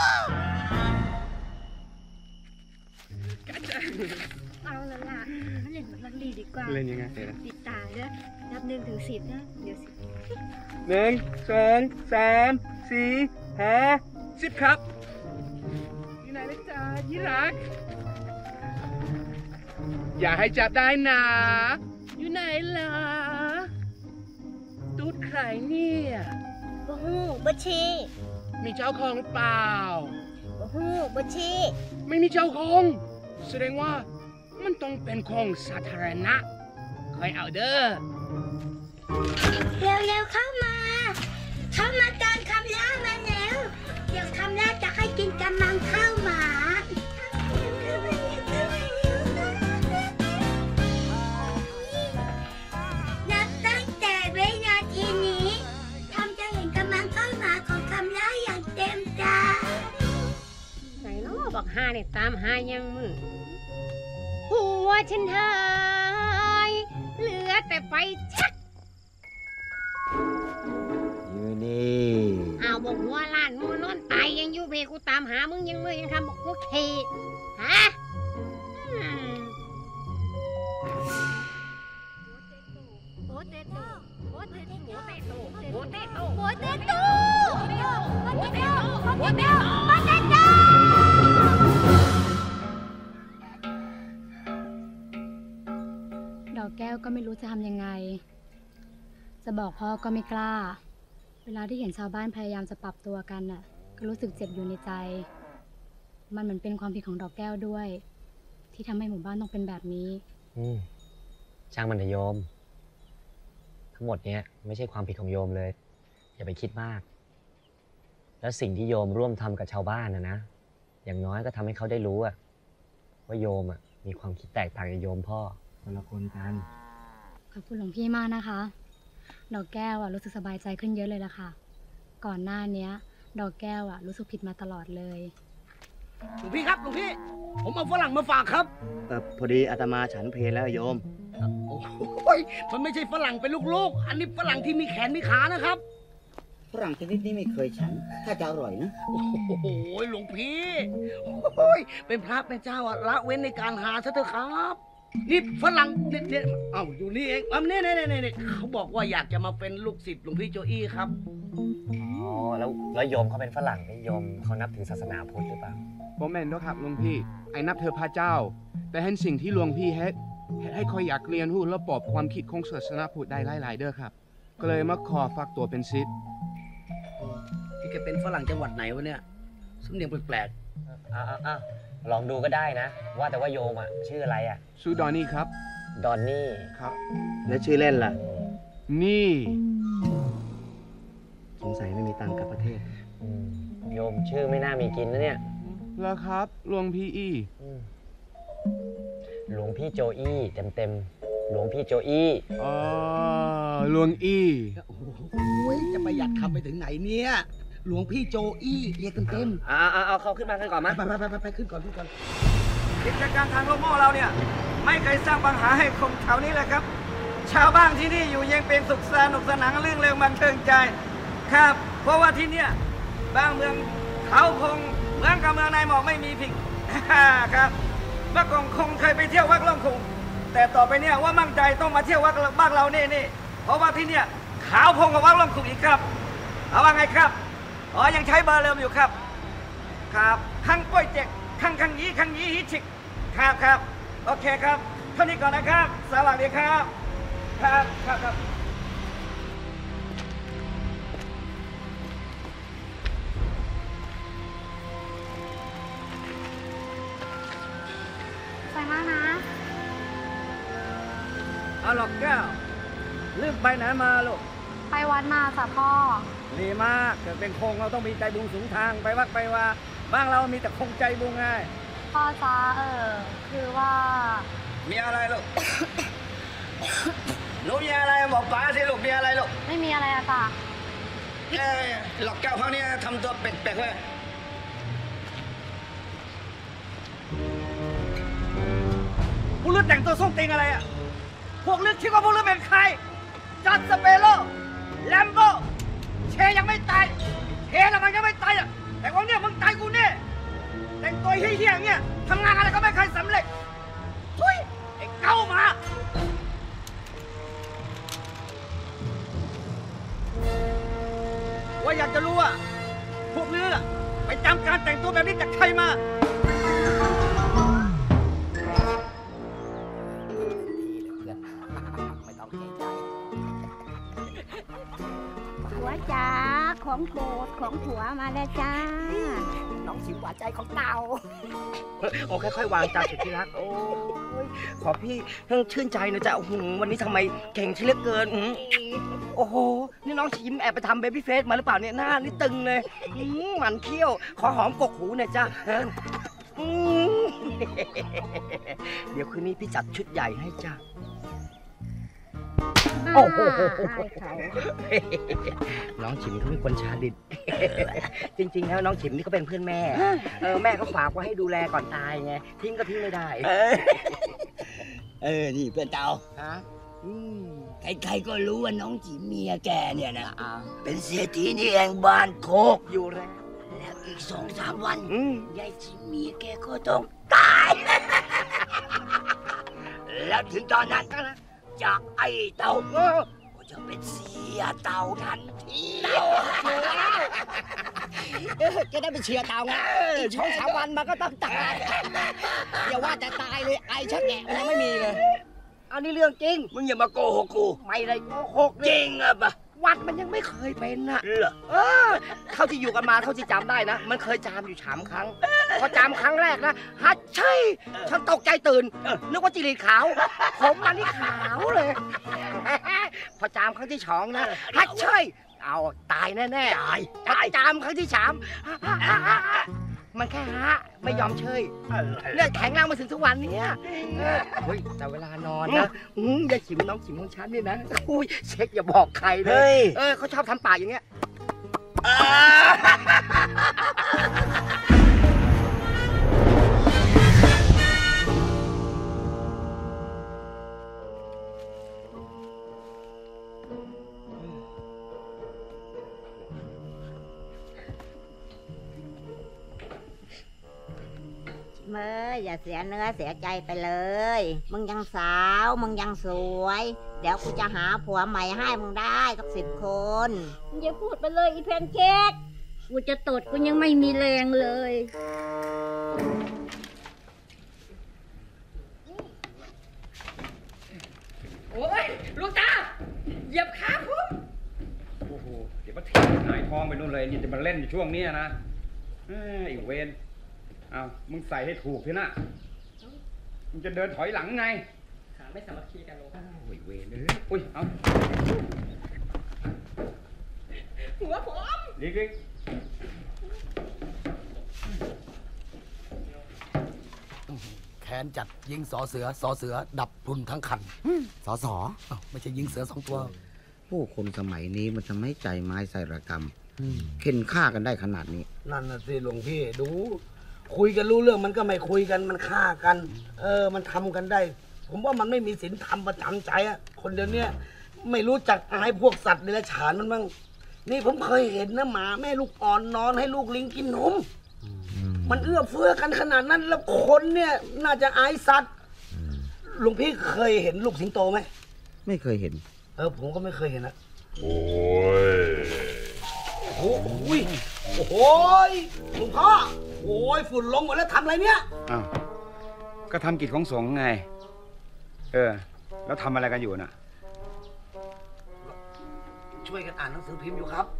เอาละล่ะมาเล่นบทลังลีดีกว่าเล่นยังไงปิดตาแล้วนับหนึ่งถึงสิบนะเดี๋ยวสิหนึ่งสองสามสี่ห้าสิบครับอยู่ไหนนะจ๊ะที่รักอย่าให้จับได้นะอยู่ไหนล่ะตูดใครเนี่ยบูฮูบัชีมีเจ้าของเปล่าบูฮูบัชีไม่มีเจ้าของแสดงว่ามันต้องเป็นของสาธารณะคอยเอาเด้อเร็วๆเข้ามาเข้ามาตามคำล่ามาแล้วเดี๋ยวคำล่าจะให้กินกำลังข้าวหมานับตั้งแต่วินาทีนี้ทำจะเห็นกำลังข้าวหมาของคำล่าอย่างเต็มตาไหนเนาะบอกหาเนี่ยตามหายังมึงหัวฉันหายเหลือแต่ไฟชักอยู่นี่เอาบอกหัวล้านมึงนอนตายยังอยู่เพกูตามหามึงยังเลยยังทำบอกกูเทฮะโปเตโต้โปเตโต้โปเตโต้โปเตโต้โปเตโต้โปเตโต้โปเตโต้โปเตโต้ดอกแก้วก็ไม่รู้จะทำยังไงจะบอกพ่อก็ไม่กล้าเวลาที่เห็นชาวบ้านพยายามจะปรับตัวกันน่ะก็รู้สึกเจ็บอยู่ในใจมันเหมือนเป็นความผิดของดอกแก้วด้วยที่ทำให้หมู่บ้านต้องเป็นแบบนี้อืมช่างมันเถอะโยมทั้งหมดเนี้ยไม่ใช่ความผิดของโยมเลยอย่าไปคิดมากแล้วสิ่งที่โยมร่วมทำกับชาวบ้านนะนะอย่างน้อยก็ทำให้เขาได้รู้อะว่าโยมอะมีความคิดแตกต่างจากโยมพ่อคนละคนกันขอบคุณหลวงพี่มากนะคะดอกแก้วอะรู้สึกสบายใจขึ้นเยอะเลยล่ะค่ะก่อนหน้านี้ดอกแก้วอะรู้สึกผิดมาตลอดเลยหลวงพี่ครับหลวงพี่ผมเอาฝรั่งมาฝากครับเออพอดีอาตมาฉันเพลแล้วโยมโอ้ยมันไม่ใช่ฝรั่งเป็นลูกๆอันนี้ฝรั่งที่มีแขนมีขานะครับฝรั่งชนิดนี้ไม่เคยฉันถ้าจะอร่อยนะโอ้โหหลวงพี่โอ้ยเป็นพระเป็นเจ้าอะละเว้นในการหาซะเถอะครับนี่ฝรั่งเนี่ยเนี่ยเอ้าอยู่นี่เองอ่ะเนี่ยเนี่ยเนี่ยเนี่ยเขาบอกว่าอยากจะมาเป็นลูกศิษย์หลวงพี่โจอี้ครับอ๋อแล้วแล้วโยมเขาเป็นฝรั่งนี่โยมเขานับถือศาสนาพุทธหรือเปล่าผมเองด้วยครับหลวงพี่ไอ้นับเธอพระเจ้า แต่เห็นสิ่งที่หลวงพี่เฮ็ดให้คอยอยากเรียนรู้ระบบความคิดของศาสนาพุทธได้หลายๆเด้อครับ ก็เลยมาขอฝากตัวเป็นศิษย์พี่แกเป็นฝรั่งจังหวัดไหนวะเนี่ยสำเนียงแปลกอ้าวอ้าวลองดูก็ได้นะ ว่าแต่ว่าโยมอ่ะชื่ออะไรอ่ะชื่อดอนนี่ครับดอนนี่ครับแล้วชื่อเล่นล่ะนี่สงสัยไม่มีตังค์กลับประเทศโยมชื่อไม่น่ามีกินนะเนี่ยแล้วครับหลวงพี่อีหลวงพี่โจอี้เต็มเต็มๆหลวงพี่โจอี้อ๋อหลวงอีๆโอ้ยจะประหยัดคำไปถึงไหนเนี่ยหลวงพี่โจอี้เรียกเต็มๆอ่าเอาเอาเขาขึ้นมากันก่อนไหมไปไปไปไปขึ้นก่อนขึ้นก่อนกิจการทางโลกโม่เราเนี่ยไม่เคยสร้างปัญหาให้คนแถวนี้เลยครับ ชาวบ้านที่นี่อยู่ยังเป็นสุขสนุกสนานเรื่องเริงบันเทิงใจครับ เพราะว่าที่เนี่ยบ้านเมืองเขาคงเมืองกับเมืองในหมอกไม่มีผิด ครับเมื่อก่อนคงเคยไปเที่ยววัดล่องคงแต่ต่อไปเนี่ยว่ามั่งใจต้องมาเที่ยววัดบ้านเราเนี่ยนี่เพราะว่าที่เนี่ยขาวพงกับวัดล่องคงอีกครับเอาว่าไงครับอ๋อยังใช้เบอร์เดิมอยู่ครับครับข้างป้วยเจ็กข้างข้างยี่ข้างยี่ฮิชิกครับครับโอเคครับเท่านี้ก่อนนะครับสวัสดีครับครับครับครับไปมากนะเอาหลอกแก้วลืมไปไหนมาลูกไปวัดมาจ้ะพ่อดีมากเกิดเป็นคงเราต้องมีใจบุญสูงทางไปวัดไปว่าบ้างเรามีแต่คงใจบุญไงพ่อจ้าเออคือว่ามีอะไรลูก หนูมีอะไรบอกป้าสิลูกมีอะไรลูกไม่มีอะไรอะจ้ะเอ้ยหลอกแก้วพักนี้ทำตัวแปลกๆไว้พวกเลือดแต่งตัวส้มติงอะไรอ่ะพวกเลือดคิดว่าพวกเลือดเป็นใครจอร์จสเปโร่แลมโบเชยังไม่ตายเชน่ะมันยังไม่ตายอ่ะแต่วันเนี้ยมึงตายกูแน่แต่งตัวเฮี้ยๆอย่างเงี้ยทำงานอะไรก็ไม่เคยสำเร็จทุยไอ้เก้ามาว่าอยากจะรู้ว่าพวกเลือดไปจำการแต่งตัวแบบนี้จากใครมาผัวจ๋าของโปรดของผัวมาแล้วจ้า น้องสิวหวานใจของเต่าโอ้ค่อยๆวางจานสุดที่รักโอ้ยขอพี่ชื่นใจนะจ๊ะโอ้โหวันนี้ทำไมเก่งที่เหลือเกินอื้อโอ้โหนี่น้องชิมแอบไปทำเบบี้เฟสมาหรือเปล่าเนี่ยหน้านี่ตึงเลยอื้อหมันเขี้ยวขอหอมกกหูหน่อยจ้ะอื้อเดี๋ยวคืนนี้พี่จัดชุดใหญ่ให้จ้ะโอ้โหน้องฉิมเขาเป็นคนชาดิตจริงๆแล้วน้องฉิมนี่ก็เป็นเพื่อนแม่เออแม่เขาฝากไว้ให้ดูแลก่อนตายไงทิ้งก็ทิ้งไม่ได้เออนี่เพื่อนเต่าฮะใครๆก็รู้ว่าน้องจีเมียแกเนี่ยนะเป็นเศรษฐีนี่เองบ้านโคกอยู่แล้วแล้วอีกสองสามวันยายจีเมียแกก็ต้องตาย แล้วถึงตอนนั้นจากไอ้เต่าก็จะเป็นเสียเต่าทันทีจะได้เป็นเชียร์เต่าไงอีกสองสามวันมันก็ต้องตายอย่าว่าแต่ตายเลยไอ้ชักแกะยังไม่มีเลยอันนี้เรื่องจริงมึงอย่ามาโกหกกูไม่ได้โกหกจริงอะปะวัดมันยังไม่เคยเป็นอะเออเท่าที่อยู่กันมาเท่าที่จำได้นะมันเคยจามอยู่สามครั้งพอจามครั้งแรกนะฮัทใช่ฉันตกใจตื่นนึกว่าจิริตขาวผมมันนี่ขาวเลยพอจามครั้งที่สองนะฮัทใช่เอาตายแน่ๆตายตายจามครั้งที่สามมันแค่ฮะไม่ยอมเชยเลือดแข็งแรงมาถึงทุกวันนี้เฮ้ยแต่เวลานอนนะอย่าฉิมน้องฉิมของฉันนี่นะอุ้ยเช็คอย่าบอกใครเลยเออเขาชอบทำปากอย่างเงี้ยเมื่ออย่าเสียเนื้อเสียใจไปเลย มึงยังสาว มึงยังสวย เดี๋ยวกูจะหาผัวใหม่ให้มึงได้สักสิบคนมึงอย่าพูดไปเลยอีแพนเค้กกูจะตดกูยังไม่มีแรงเลยโอ้ยลูกตาเหยียบขาผมโอ้โหเดี๋ยวมาถีบหายท้องไปนู่นเลยนี่จะมาเล่นอยู่ช่วงนี้นะไอ้เวนเอามึงใส่ให้ถูกทีนะมึงจะเดินถอยหลังไงขาไม่สามัคคีกันลงโอ้ยเวนเอ้ยอุ้ยเอาหัวผมลิกลิกแขนจัดยิงสอเสือสอเสือดับพรุนทั้งคันสอสออ้าวไม่ใช่ยิงเสือสองตัวผู้คนสมัยนี้มันจะไม่ใจไม้ใส่ระกรรมเข็นฆ่ากันได้ขนาดนี้นั่นน่ะสิหลวงพี่ดู คุยกันรู้เรื่องมันก็ไม่คุยกันมันฆ่ากัน เออมันทำกันได้ ผมว่ามันไม่มีศีลธรรมประจำใจอะคนเดียวนี้ไม่รู้จักอายพวกสัตว์เดรัจฉานมันบ้างนี่ผมเคยเห็นนะหมาแม่ลูกอ่อนนอนให้ลูกลิงกินนมมันเอื้อเฟื้อกันขนาดนั้นแล้วคนเนี่ยน่าจะอายสัตว์หลวงพี่เคยเห็นลูกสิงโตไหมไม่เคยเห็นเออผมก็ไม่เคยเห็นนะโอ้ยโอ้โหโอ้โหหลวงพ่อโอ้ยฝุ่นลงหมดแล้วทำอะไรเนี่ยอ้าวก็ทำกิจของสงฆ์ไงเออแล้วทำอะไรกันอยู่น่ะช่วยกันอ่านหนังสือพิมพ์อยู่ครับ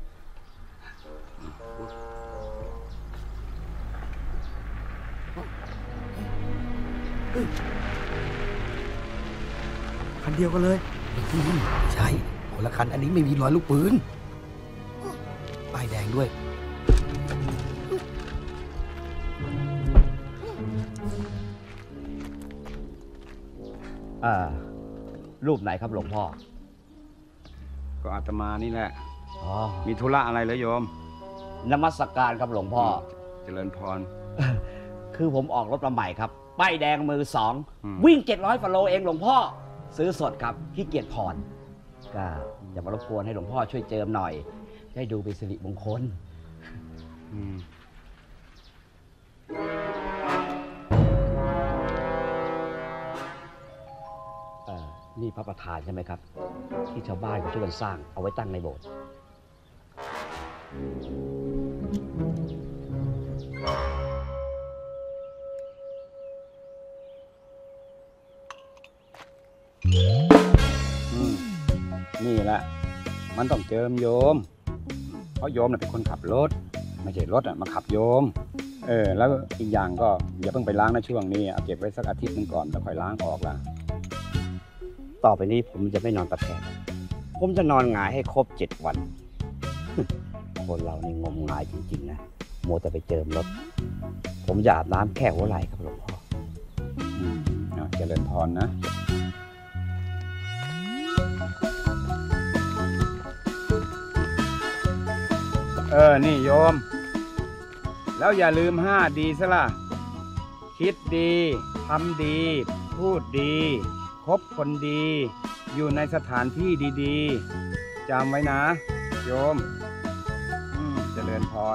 คันเดียวกันเลยใช่คนละคันอันนี้ไม่มีรอยลูกปืนป้ายแดงด้วยอ่ารูปไหนครับหลวงพ่อก็อาตมานี่แหละอ๋อมีธุระอะไรเหรอโยมนมัสการครับหลวงพ่อเจริญพรคือผมออกรถมาใหม่ครับป้ายแดงมือสองวิ่งเจ็ดร้อยฟโลเองหลวงพ่อซื้อสดครับขี้เกียจผ่อนก็อย่ามารบกวนให้หลวงพ่อช่วยเจิมหน่อยได้ดูเป็นสิริมงคลเอ่อนี่พระประธานใช่ไหมครับที่ชาวบ้านเขาช่วยกันสร้างเอาไว้ตั้งในโบสถ์นี่แหละมันต้องเจิมโยมเพราะโยมน่ะเป็นคนขับรถไม่ใช่รถอ่ะมาขับโยมเออแล้วอีกอย่างก็อย่าเพิ่งไปล้างในช่วงนี้เอาเก็บไว้สักอาทิตย์นึงก่อนแล้วค่อยล้างออกละต่อไปนี้ผมจะไม่นอนตะแคงผมจะนอนหงายให้ครบเจ็ดวัน คนเรานี่งมงายจริงๆนะโมแต่ไปเจิมรถผมจะอาบน้ำแค่หัวไหล่ครับหลวงพ่ออืมเจริญพรนะเออนี่โยมแล้วอย่าลืมห้าดีซะล่ะคิดดีทำดีพูดดีคบคนดีอยู่ในสถานที่ดีๆจำไว้นะโยมเจริญพร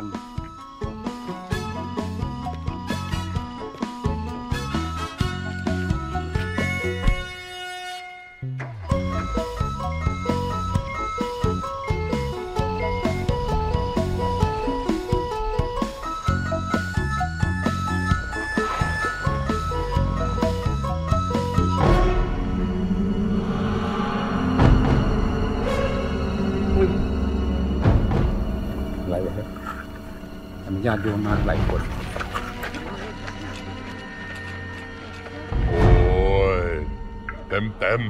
ญาติโยมมาหลายคนโอ้ยเต็มเต็ม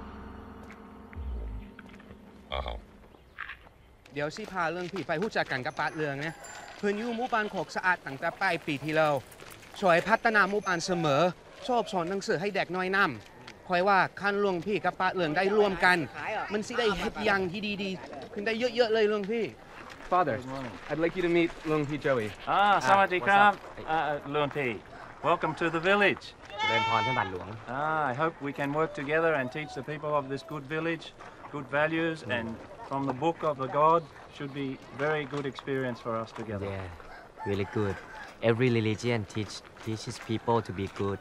อ้าวเดี๋ยวสิพาเรื่องพี่ไปผู้จัดการกับปาดเรื่องเนี่ยเพื่อนอยู่หมู่บ้านโคกสะอาดตั้งแต่ปลายปีที่แล้วช่วยพัฒนาหมู่บ้านเสมอชอบสอนหนังสือให้เด็กน้อยนำคอยว่าขั้นหลวงพี่กับปาดเรื่องได้ร่วมกันมันสิได้เฮ็ดอย่างที่ดีๆขึ้นได้เยอะๆเลยหลวงพี่ Father, I'd like you to meet Lung Pi Joey. Ah, Sawadee Krab, uh, Lung Pi. Welcome to the village. Ah, I hope we can work together and teach the people of this good village good values mm. and from the book of the God should be very good experience for us together. Yeah, really good. Every religion teach teaches people to be good.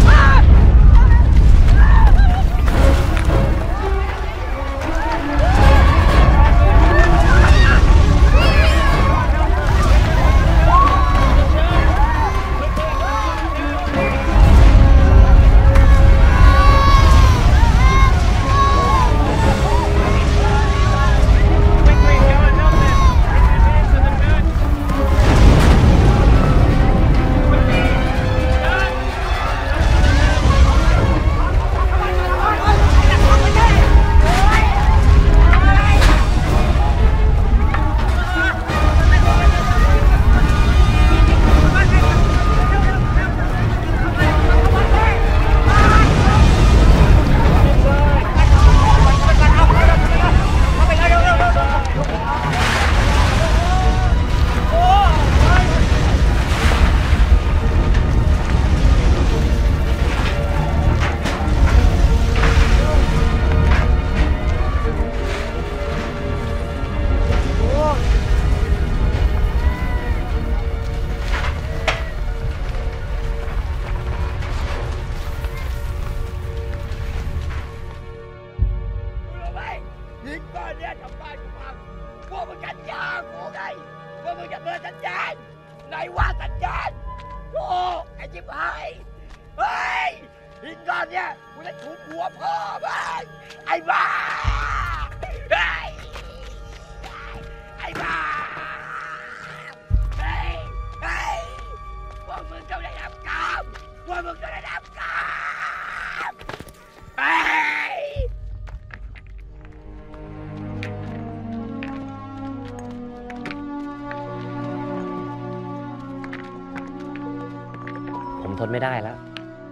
ผมทนไม่ได้แล้ว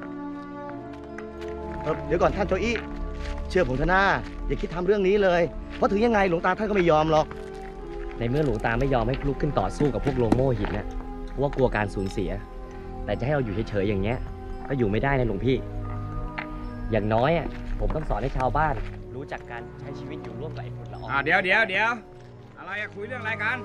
เดี๋ยวก่อนท่านโจอี้เชื่อผมเถอะนะอย่าคิดทำเรื่องนี้เลยเพราะถึงยังไงหลวงตาท่านก็ไม่ยอมหรอกในเมื่อหลวงตาไม่ยอมให้ลุกขึ้นต่อสู้กับพวกโลงโม่หินเนี่ยเพราะว่ากลัวการสูญเสีย แต่จะให้เราอยู่เฉยๆอย่างเงี้ยก็อยู่ไม่ได้นะหลวงพี่ อย่างน้อยอ่ะผมต้องสอนให้ชาวบ้านรู้จักการใช้ชีวิตอยู่ร่วมกับไอ้ฝุ่นละอองอ่าเดี๋ยวเดี๋ยวเดี๋ยวอะไรอะคุยเรื่องอะไรกัน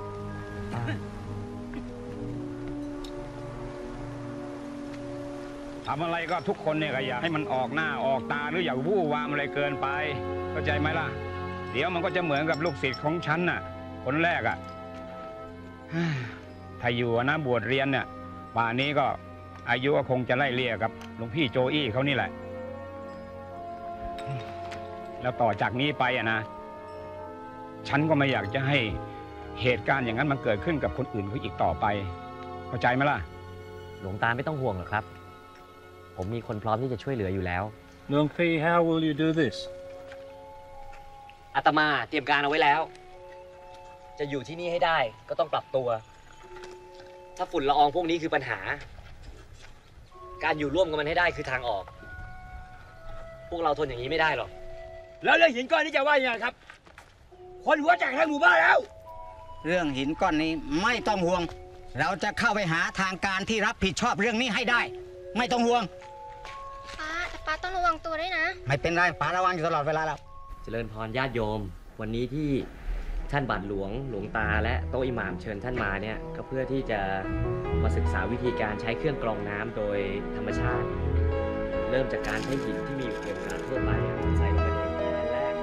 ทำอะไรก็ทุกคนเนี่ยก็อยากให้มันออกหน้าออกตาหรืออย่าวู่วามอะไรเกินไปเข้าใจไหมล่ะเดี๋ยวมันก็จะเหมือนกับลูกศิษย์ของฉันน่ะคนแรกอ่ะถ้าอยู่นะบวชเรียนเนี่ยป่านนี้ก็อายุก็คงจะไล่เลี่ยกับหลวงพี่โจอี้เขานี่แหละแล้วต่อจากนี้ไปอ่ะนะฉันก็ไม่อยากจะให้เหตุการณ์อย่างนั้นมันเกิดขึ้นกับคนอื่นเขาอีกต่อไปเข้าใจไหมล่ะหลวงตาไม่ต้องห่วงหรอกครับผมมีคนพร้อมที่จะช่วยเหลืออยู่แล้วหลวงพี่ how will you do this อาตมาเตรียมการเอาไว้แล้วจะอยู่ที่นี่ให้ได้ก็ต้องปรับตัวถ้าฝุ่นละอองพวกนี้คือปัญหาการอยู่ร่วมกับมันให้ได้คือทางออกพวกเราทนอย่างนี้ไม่ได้หรอกแล้วเรื่องหินก้อนนี้จะว่ายังไงครับคนหัวแตกทั้งหมู่บ้านแล้วเรื่องหินก้อนนี้ไม่ต้องห่วงเราจะเข้าไปหาทางการที่รับผิดชอบเรื่องนี้ให้ได้ไม่ต้องห่วงป้าแต่ป้าต้องระวังตัวด้วยนะไม่เป็นไรป้าระวังอยู่ตลอดเวลาแล้วเจริญพรญาติโยมวันนี้ที่ท่านบาทหลวงหลวงตาและโต๊ะอิหม่ามเชิญท่านมาเนี่ยก็เพื่อที่จะมาศึกษาวิธีการใช้เครื่องกรองน้ำโดยธรรมชาติเริ่มจากการใช้หินที่มีอยู่เกลื่อนกลาดทั่วไปใส่ลงไปในแผ่นแรก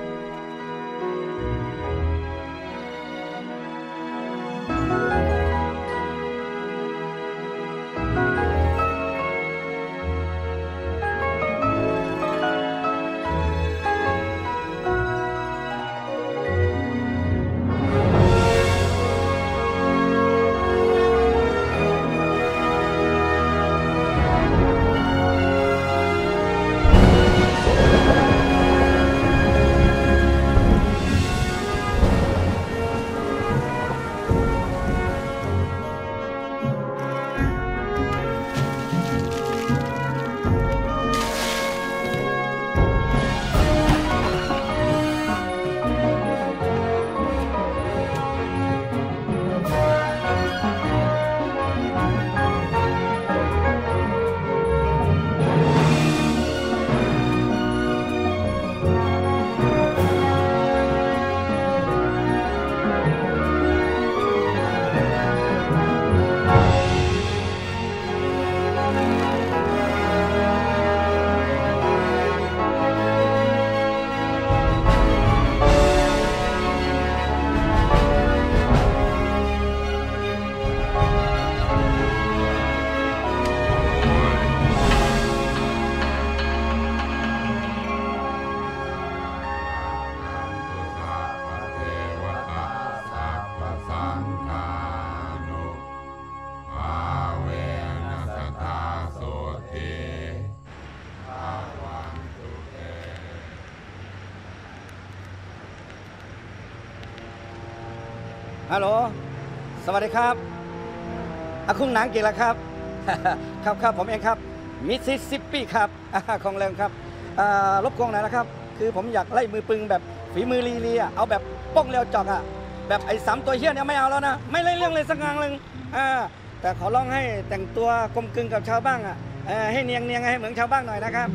ฮัลโหลสวัสดีครับอาคุ้งหนังกี่ละครับ ครับครับผมเองครับมิสซิสซิปปีครับของเริงครับรบกวนหน่อยนะครับคือผมอยากไล่มือปึงแบบฝีมือลีลีอ่ะเอาแบบป้องเร็วจอกอ่ะแบบไอ้สามตัวเฮี้ยเนี่ยไม่เอาแล้วนะไม่เล่นเรื่องเลยสักงานหนึ่งอ่าแต่ขอร้องให้แต่งตัวกลมกลืนกับชาวบ้านอ่ะให้เนียงเนียงให้เหมือนชาวบ้านหน่อยนะครับ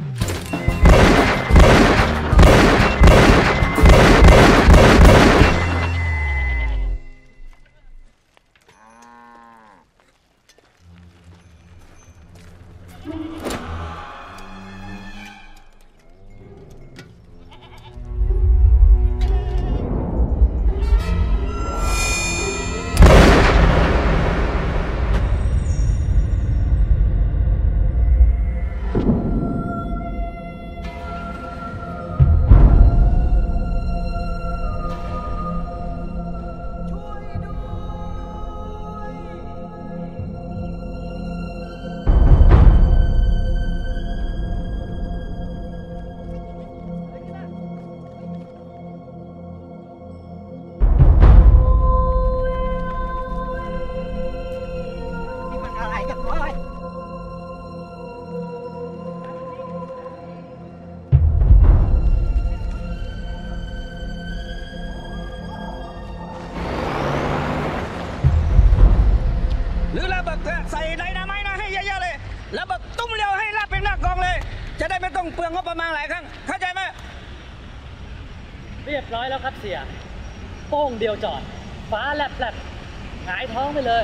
ใส่ไดนาไมต์นะให้เยอะๆเลยแล้วแบบตุ้มเร็วให้ลาดเป็นหน้ากองเลยจะได้ไม่ต้องเปลืองงบประมาณหลายครั้งเข้าใจไหมเรียบร้อยแล้วครับเสียโป้งเดียวจอดฟ้าแลบแลบหงายท้องไปเลย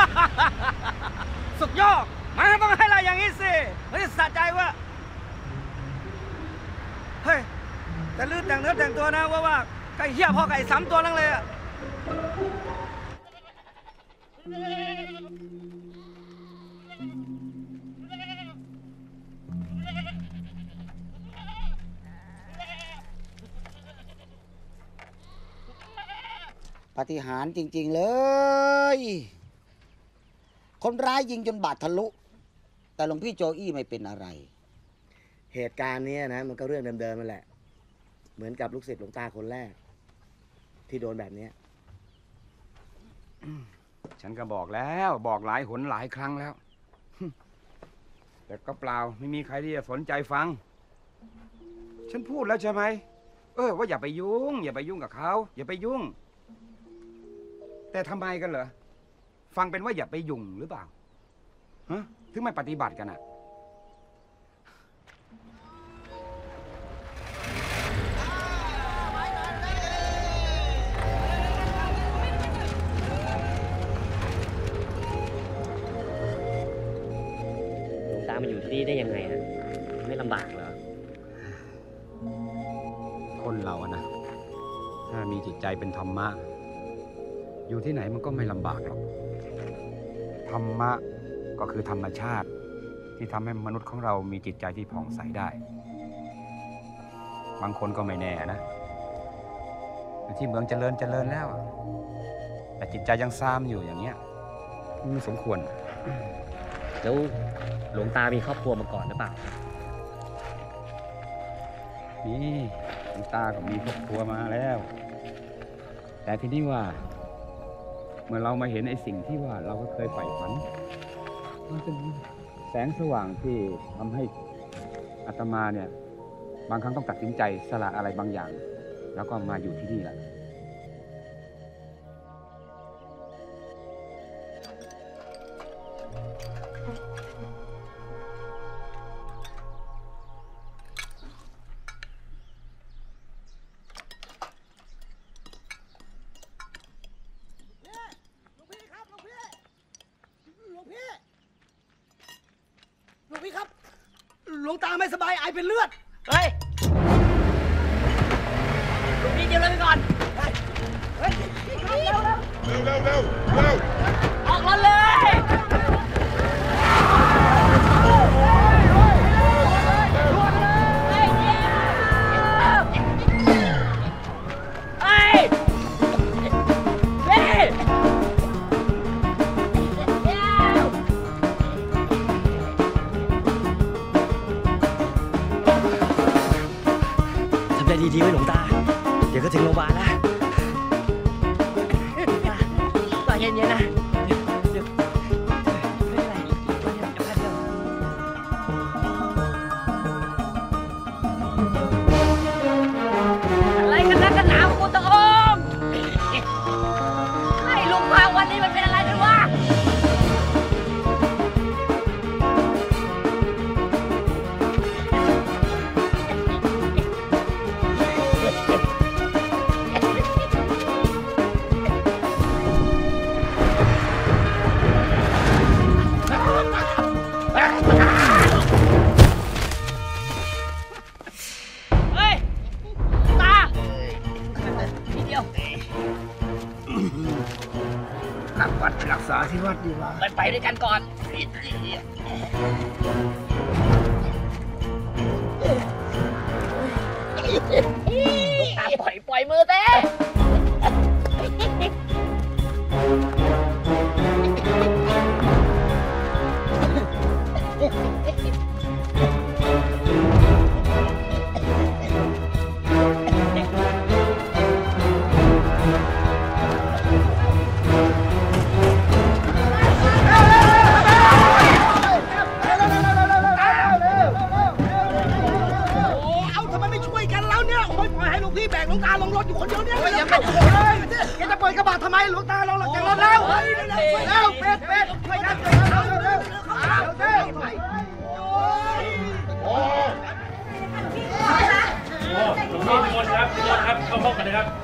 สุดยอดมันต้องให้เราอย่างนี้สิไม่ได้สะใจว่าเฮ้ยแต่ลื่นแต่งเนื้อแต่งตัวนะว่าว่าไก่เหี้ยพอไก่สามตัวนั่งเลยอะปาฏิหาริย์จริงๆเลย คนร้ายยิงจนบาดทะลุ แต่หลวงพี่โจอี้ไม่เป็นอะไรเหตุการณ์นี้นะมันก็เรื่องเดิมๆนั่นแหละเหมือนกับลูกศิษย์หลวงตาคนแรกที่โดนแบบนี้ฉันก็บอกแล้วบอกหลายหนหลายครั้งแล้ว แต่ก็เปล่าไม่มีใครที่จะสนใจฟัง ฉันพูดแล้วใช่ไหมเออว่าอย่าไปยุ่งอย่าไปยุ่งกับเขาอย่าไปยุ่งแต่ทำไมกันเหรอฟังเป็นว่าอย่าไปยุ่งหรือเปล่าฮะถึงไม่ปฏิบัติกันอ่ะหลวงตามาอยู่ที่นี่ได้ยังไงฮะไม่ลำบากเหรอคนเราอะนะถ้ามีจิตใจเป็นธรรมะอยู่ที่ไหนมันก็ไม่ลำบากหรอกธรรมะก็คือธรรมชาติที่ทำให้มนุษย์ของเรามีจิตใจที่ผ่องใสได้บางคนก็ไม่แน่นะอยู่ที่เมืองเจริญเจริญแล้วแต่จิตใจยังซ้ำอยู่อย่างเงี้ยมันไม่สมควรแล้วหลวงตามีครอบครัวมาก่อนหรือเปล่านี่หลวงตาก็มีครอบครัวมาแล้วแต่ทีนี้ว่าเมื่อเรามาเห็นไอ้สิ่งที่ว่าเราก็เคยใฝ่ฝันมันเป็นแสงสว่างที่ทำให้อาตมาเนี่ยบางครั้งต้องตัดสินใจสละอะไรบางอย่างแล้วก็มาอยู่ที่นี่แหละหลวงพี่ครับหลวงตาไม่สบายไอเป็นเลือดเฮ้ยหลวงพี่เดี๋ยวเลยก่อนเฮ้ยเฮ้ยเร็วเร็วเร็วเร็วเร็วเร็วออกรถเลยดีๆไว้หลวงตาเดี๋ยวก็ถึงโรงพยาบาลแล้วดีวะไปไปด้วยกันก่อนลูกตาปล่อยปล่อยมือเต้พี่แบกหลวงตาลงรถอยู่คนเดียวเนี่ยไม่ยังไม่โอ้ยแกจะเปิดกระบะทำไมหลวงตาลงหลังจากรถแล้วแล้วเป็ดเป็ดช่วยกันช่วยกันเร็วเร็วเร็วไปโอ้หลวงพี่ทุกคนครับทุกคนครับเข้าห้องกันเลยครับ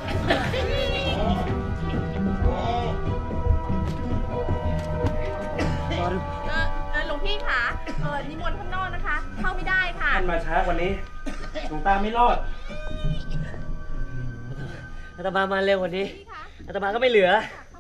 หลวงพี่คะเออนิมนต์ข้างนอกนะคะเข้าไม่ได้ค่ะท่านมาช้ากว่านี้หลวงตาไม่รอดอาตมามาเร็วกว่านี้อาตมาก็ไม่เหลือ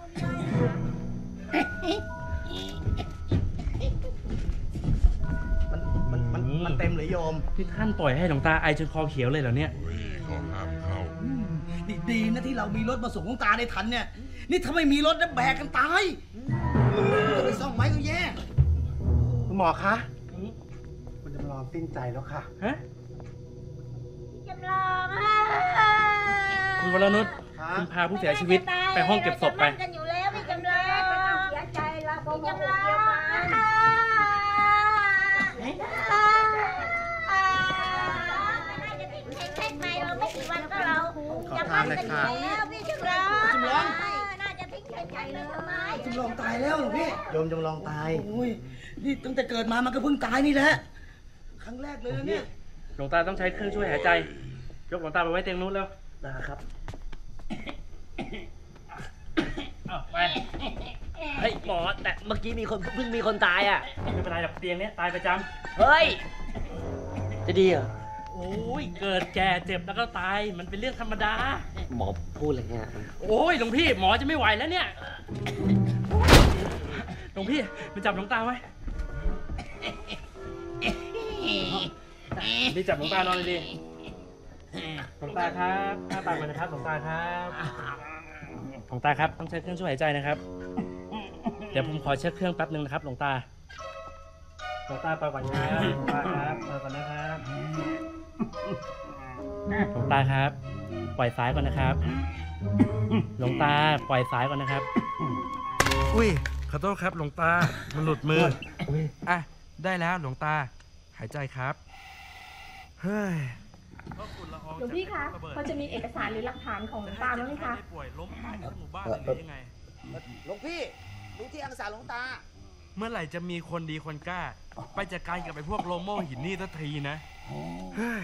มันมันมันเต็มเลยโยมที่ท่านปล่อยให้หลวงตาไอจนคอเขียวเลยเหรอเนี่ยเขาห้ามเข้าดีนะที่เรามีรถมาส่งหลวงตาได้ทันเนี่ยนี่ถ้าไม่มีรถนะแบกกันตายจะไปซ่อมไม้ก็แย่คุณหมอคะคุณจำลองสิ้นใจแล้วค่ะฮะจำลองคุณวรนุชคุณพาผู้เสียชีวิตไปห้องเก็บศพไปกันอยู่แล้วพี่จำลองไม่ต้องเสียใจละพี่จำลองเราไม่กี่วันก็เราจะพันกันอยู่แล้วพี่จำลองจำลองน่าจะทิ้งใจเลยทำไมจำลองตายแล้วหรอพี่โยมจำลองตายโอ้ยนี่ตั้งแต่เกิดมามันก็เพิ่งตายนี่แหละครั้งแรกเลยเนี่ยหลวงตาต้องใช้เครื่องช่วยหายใจยกหลวงตาไปไว้เตียงนู้นแล้วนะครับเอาไปเฮ้ยหมอแต่เมื่อกี้มีคนเพิ่งมีคนตายอ่ะไม่เป็นไรหรอกเตียงนี้ตายประจำเฮ้ยจะดีเหรอโอ้ยเกิดแก่เจ็บแล้วก็ตายมันเป็นเรื่องธรรมดาหมอพูดอะไรเงี้ยโอ้ยหลวงพี่หมอจะไม่ไหวแล้วเนี่ยหลวงพี่มาจับหลวงตาไว้นี่จับหลวงตานอนเลยดิหลวงตาครับหน้าปากมันนะครับหลวงตาครับหลวงตาครับต้องใช้เครื่องช่วยหายใจนะครับเดี๋ยวผมขอเช็คเครื่องแป๊บนึงนะครับหลวงตาหลวงตาปล่อยก่อนครับหลวงตาครับปล่อยก่อนนะครับหลวงตาครับปล่อยสายก่อนนะครับหลวงตาปล่อยสายก่อนนะครับอุ้ยขอโทษครับหลวงตามันหลุดมืออ่ะได้แล้วหลวงตาหายใจครับเฮ้ยหลวงพี่คะพอจะมีเอกสารหรือหลักฐานของหลวงตาบ้างไหมคะป่วยล้มหายทั้งหมู่บ้านเลยหรือยังไงหลวงพี่ดูที่อักษรหลวงตาเมื่อไหร่จะมีคนดีคนกล้าไปจัดการกับไอ้พวกโลโม่หินนี่สักทีนะเฮ้ย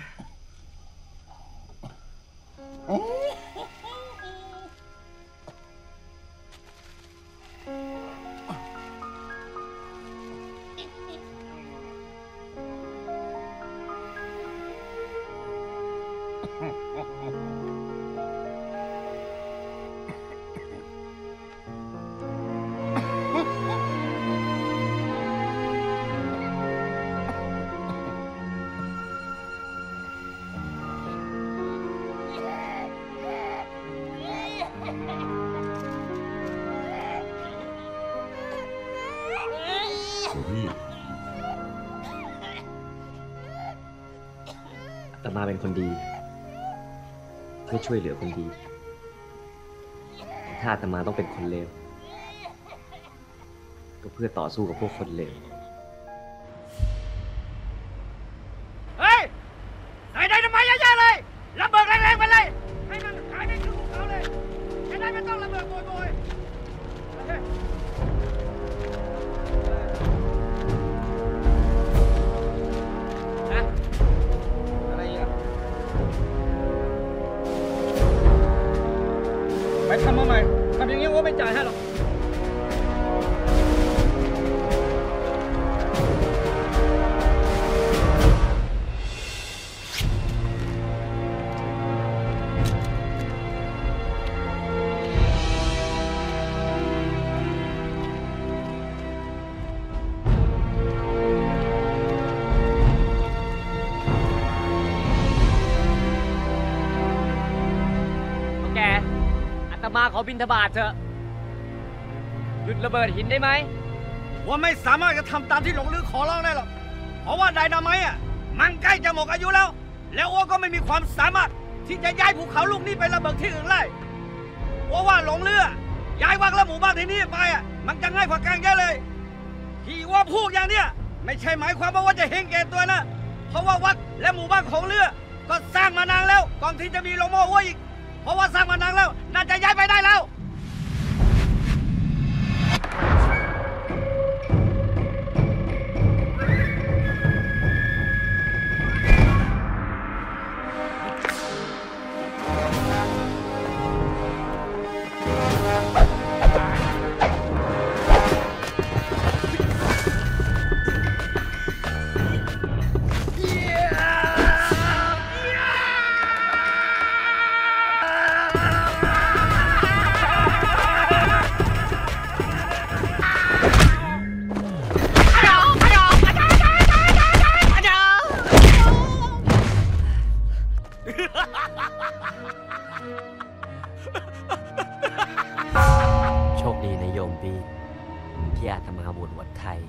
อาตมาเป็นคนดีเพื่อช่วยเหลือคนดีถ้าอาตมาต้องเป็นคนเลวก็เพื่อต่อสู้กับพวกคนเลวเฮ้ยใส่ได้ทำไมเยอะๆเลยระเบิดแรงๆไปเลยให้มันขายไม่ถึงของเขาเลยจะได้ไม่ต้องระเบิดโบยๆไปทำมาใหม่ทำอย่างนี้ว่าไม่จ่ายให้หรอกขอบิณฑบาตเถอะหยุดระเบิดหินได้ไหมว่าไม่สามารถจะทำตามที่หลงลือขอร้องได้หรอกเพราะว่าไดนาไมต์อ่ะมันใกล้จะหมดอายุแล้วแล้วอ้วก็ไม่มีความสามารถที่จะย้ายภูเขาลูกนี้ไประเบิดที่อื่นได้เพราะว่าหลงลือย้ายวัดและหมู่บ้านที่นี่ไปอ่ะมันจะง่ายกว่าการเยอะเลยที่ว่าพูดอย่างเนี้ยไม่ใช่หมายความว่าจะเฮงแก่ตัวนะเพราะว่าวัดและหมู่บ้านของเรือก็สร้างมานานแล้วก่อนที่จะมีหลวงพ่ออ้วอีกเพราะว่าสร้างมานานแล้วน่าจะย้ายไปได้แล้วโชคดีนะโยมพี่ที่อาตมาบวชวัดไทย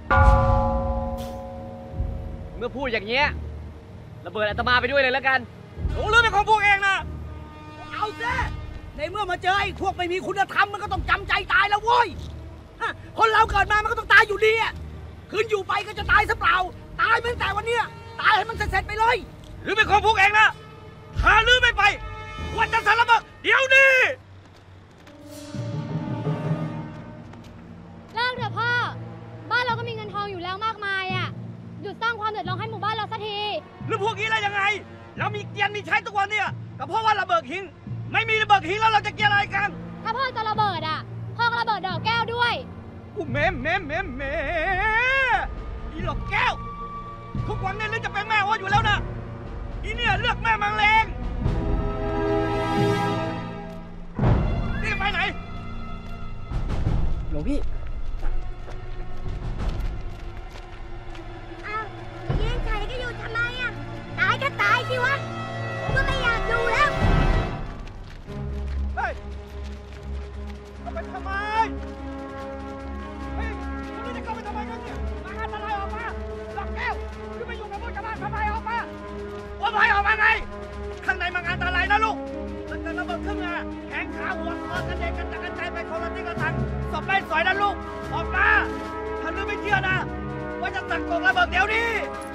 เมื่อพูดอย่างเงี้ยระเบิดอาตมาไปด้วยเลยแล้วกันหลงลือเป็นของพวกเองนะเอาเซ่ในเมื่อมาเจอไอ้พวกไม่มีคุณธรรมมันก็ต้องจำใจตายแล้วโว้ยคนเราเกิดมามันก็ต้องตายอยู่ดีอ่ะคืนอยู่ไปก็จะตายซะเปล่าตายตั้งแต่วันเนี้ยตายให้มันเสร็จๆไปเลยหรือเป็นของพวกเองนะถ้าลือไม่ไปวันจะสารบักเดี๋ยวนี้เลิกเถอะพ่อบ้านเราก็มีเงินทองอยู่แล้วมากมายอ่ะหยุดสร้างความเดือดร้อนให้หมู่บ้านเราสักทีหรือพวกนี้ได้ยังไงเรามีเกียรติมีใช้ทุกวันเนี่ยก็เพราะว่าระเบิดหินไม่มีระเบิดหินแล้วเราจะเกียรติอะไรกันถ้าพ่อจะระเบิดอ่ะพ่อก็ระเบิดดอกแก้วด้วยอู้เมมเมมเมมเมอีหลอกแก้วทุกวันนี้ลือจะเป็นแม่ว่าอยู่แล้วนะอีเนี่ยเลือกแม่มังเลงนี่ไปไหนหลวงพี่อ้าวยืนเฉยก็อยู่ทำไมอ่ะตายก็ตายสิวะกูก็ไม่อยากดูแล้วเฮ้ยเข้าไปทำไมเฮ้ยคุณจะเข้าไปทำไมกันเนี่ยมาอันตรายออกมาหลอกแก้วคือไปอยู่กับพวกชาวบ้านทำไมออกมาว่าไปออกมาไงข้างในมันอันตรายนะลูกมันจะระเบิดขึ้นมาแขนขาหัวคอกระเด็นกระจัดกระจายไปคนละทิศละทางศพไม่สวยนะลูกออกมาถ้าลืมไม่เชื่อนะว่าจะสั่งกองระเบิดเดี๋ยวนี้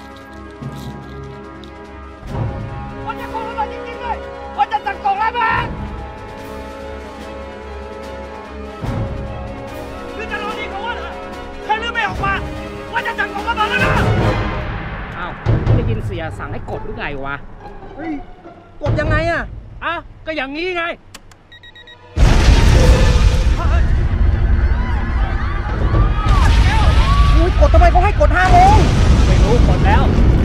ว่าจะกองระเบิดจริงๆเลยว่าจะสั่งกองระเบิดคือจะรอดีกว่าว่าเหรอถ้าลืมไม่ออกมาว่าจะสั่งกองระเบิดแล้วนะอ้าวได้ยินเสียสั่งให้กดหรือไงวะเฮ้ยกดยังไงอ่ะอ่ะก็อย่างนี้ไงอุ้ยกดทำไมเขาให้กดห้าโมงไม่รู้กดแล้ว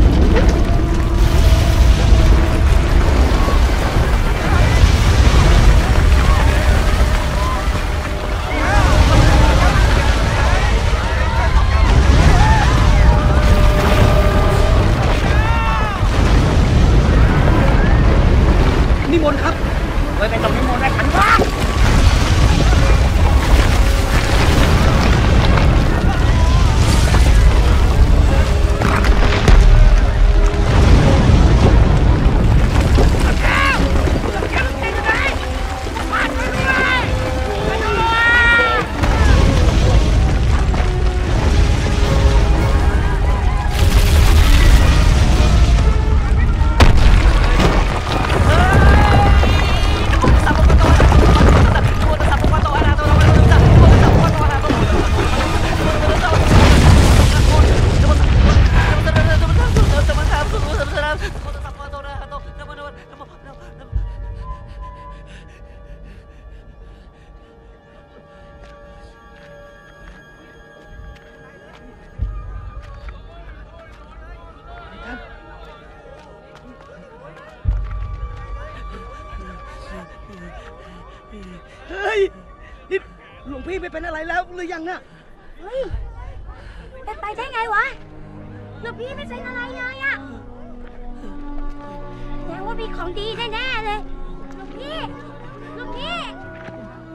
นิมนต์ครับเว้ยไปตรงนิมนต์ได้ขันว่าเฮ้ยนี่หลวงพี่ไม่เป็นอะไรแล้วหรือยังเนี่ยเฮ้ยเป็นไปได้ไงวะหลวงพี่ไม่เป็นอะไรเลยอะแสดงว่ามีของดีแน่ๆเลยหลวงพี่หลวงพี่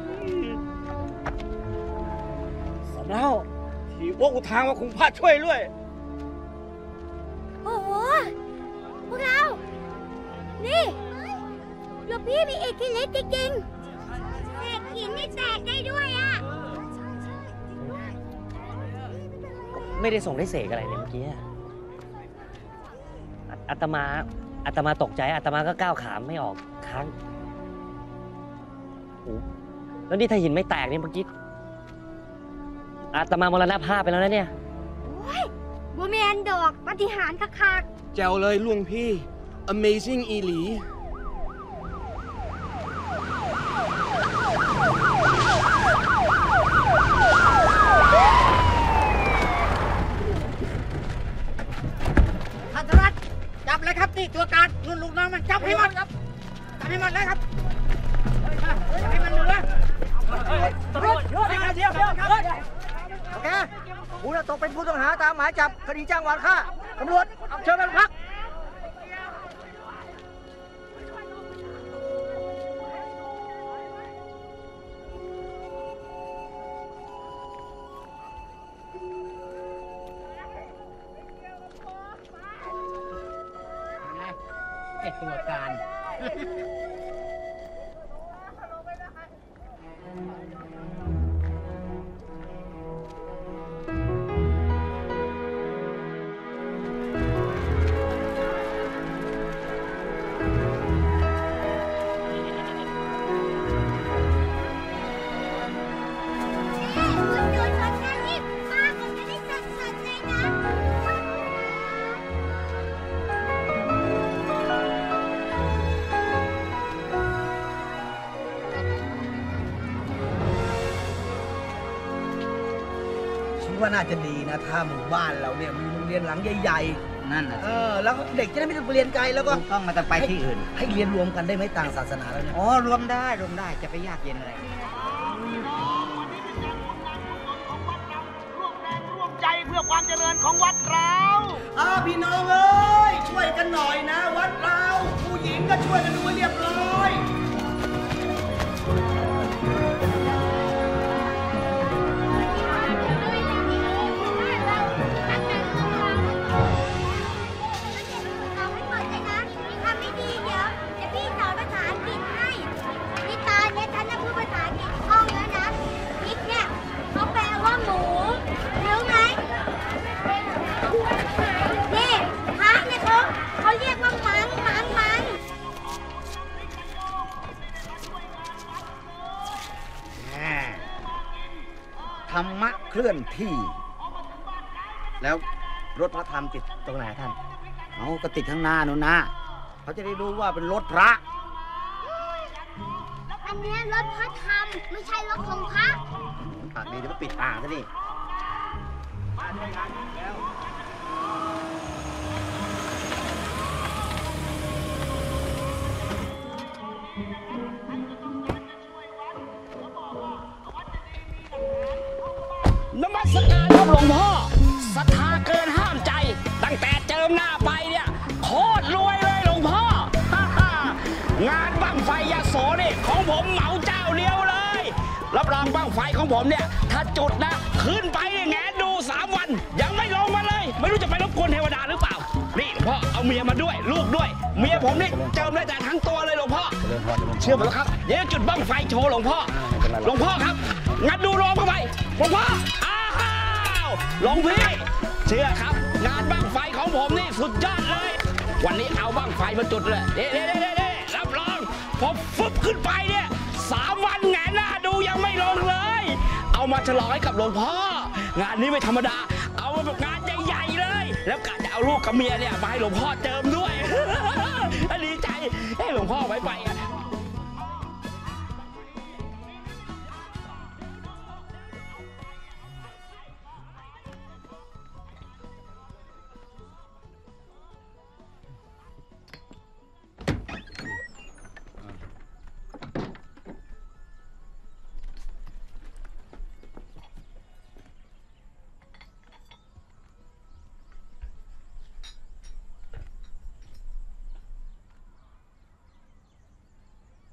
แล้วที่พวกอุทางว่าคงพระช่วยด้วยโอ้โห พวกเรา นี่หลวงพี่มีเอกที่เล็กจริงๆเศษหินนี่แตกได้ด้วยอ่ะไม่ได้ส่งได้เสกอะไรเลยเมื่อกี้อะอาอาตมาอาตมาตกใจอาตมาก็ก้าวขาไม่ออกค้างโอ้แล้วนี่ถ้าหินไม่แตกเนี่ยเมื่อกี้อาตมามรณภาพไปแล้วนะเนี่ยโอ้ยบัวแมนดอกปาฏิหาริย์คักแจ๋วเลยหลวงพี่ Amazing อีหลีท่านธรัตน์จับเลยครับนี่ตัวการนุ่นลูกน้องมันจับให้หมดครับจับให้หมดเลยครับจับให้มันเหลือตำรวจเดี๋ยวเดี๋ยวเดี๋ยวโอเคคุณตกเป็นผู้ต้องหาตามหมายจับคดีจ้างวานฆ่าตำรวจเชิญไปโรงพักไอ้ตัวการว่าน่าจะดีนะถ้าหมู่บ้านเราเนี่ยมีโรงเรียนหลังใหญ่ๆนั่นน่ะเออแล้วเด็กจะได้ไม่ต้องไปเรียนไกลแล้วก็ต้องมาแต่ไปที่อื่นให้เรียนรวมกันได้ไหมต่างศาสนาแล้วเนี่ยอ๋อรวมได้รวมได้จะไปยากเย็นอะไรใจเพื่อความเจริญของวัดเราอ้าพี่น้องเอ้ยช่วยกันหน่อยนะวัดเราผู้หญิงก็ช่วยกันดูให้เรียบร้อยเอาให้หมดเลยนะทำไม่ดีเดี๋ยวเดี๋ยวพี่สอนภาษาอังกฤษให้นี่ตาเนี่ยฉันจะพูดภาษาอังกฤษคล่องแล้วนะพิกเนี่ยเขาแปลว่าหมูรู้ไหมนี่พระเนี่ยเขาเขาเรียกว่ามังมังมังธรรมะเคลื่อนที่ แล้วรถพระธรรมติดตรงไหนท่านเอาก็ติดข้างหน้านู่นนะเขาจะได้รู้ว่าเป็นรถพระอันเนี้ยรถพระธรรมไม่ใช่รถของพระปากดีเดี๋ยวมันปิดปากซะนี่นมัสการครับหลวงพ่อศรัทธาเกินห้ามใจ ตั้งแต่เจิมหน้าไปเนี่ยโคตรรวยเลยหลวงพ่อ งานบั้งไฟยาโสนี่ของผมเหมาเจ้าเดียวเลยรับรองบั้งไฟของผมเนี่ยถ้าจุดนะขึ้นไปแงนดูสามวันยังไม่ลงมาเลย ไม่รู้จะไปรบกวนเทวดาหรือเปล่านี่หลวงพ่อเอาเมียมาด้วยลูกด้วยเมียผมนี่เจิมได้แต่ทั้งตัวเลยหลวงพ่อเชื่อผมแล้วครับเดี๋ยวจุดบั้งไฟโชว์หลวงพ่อหลวงพ่อครับงั้นดูรวมเข้าไปหลวงพ่ออ้าวหลวงพี่เชื่อครับงานบั้งไฟของผมนี่สุดยอดเลย วันนี้เอาบั้งไฟมาจุดเลยเด้เด้เด้เด้รับรองพอฟึบขึ้นไปเนี่ยสามวันแงนหน้าดูยังไม่ลงเลย เอามาฉลองให้กับหลวงพ่องานนี้ไม่ธรรมดาเอามาแบบงานใหญ่ๆเลย แล้วกะจะเอาลูกกับเมียเนี่ยมาให้หลวงพ่อเจิมด้วย ดีใจให้หลวงพ่อไว้ไปกัน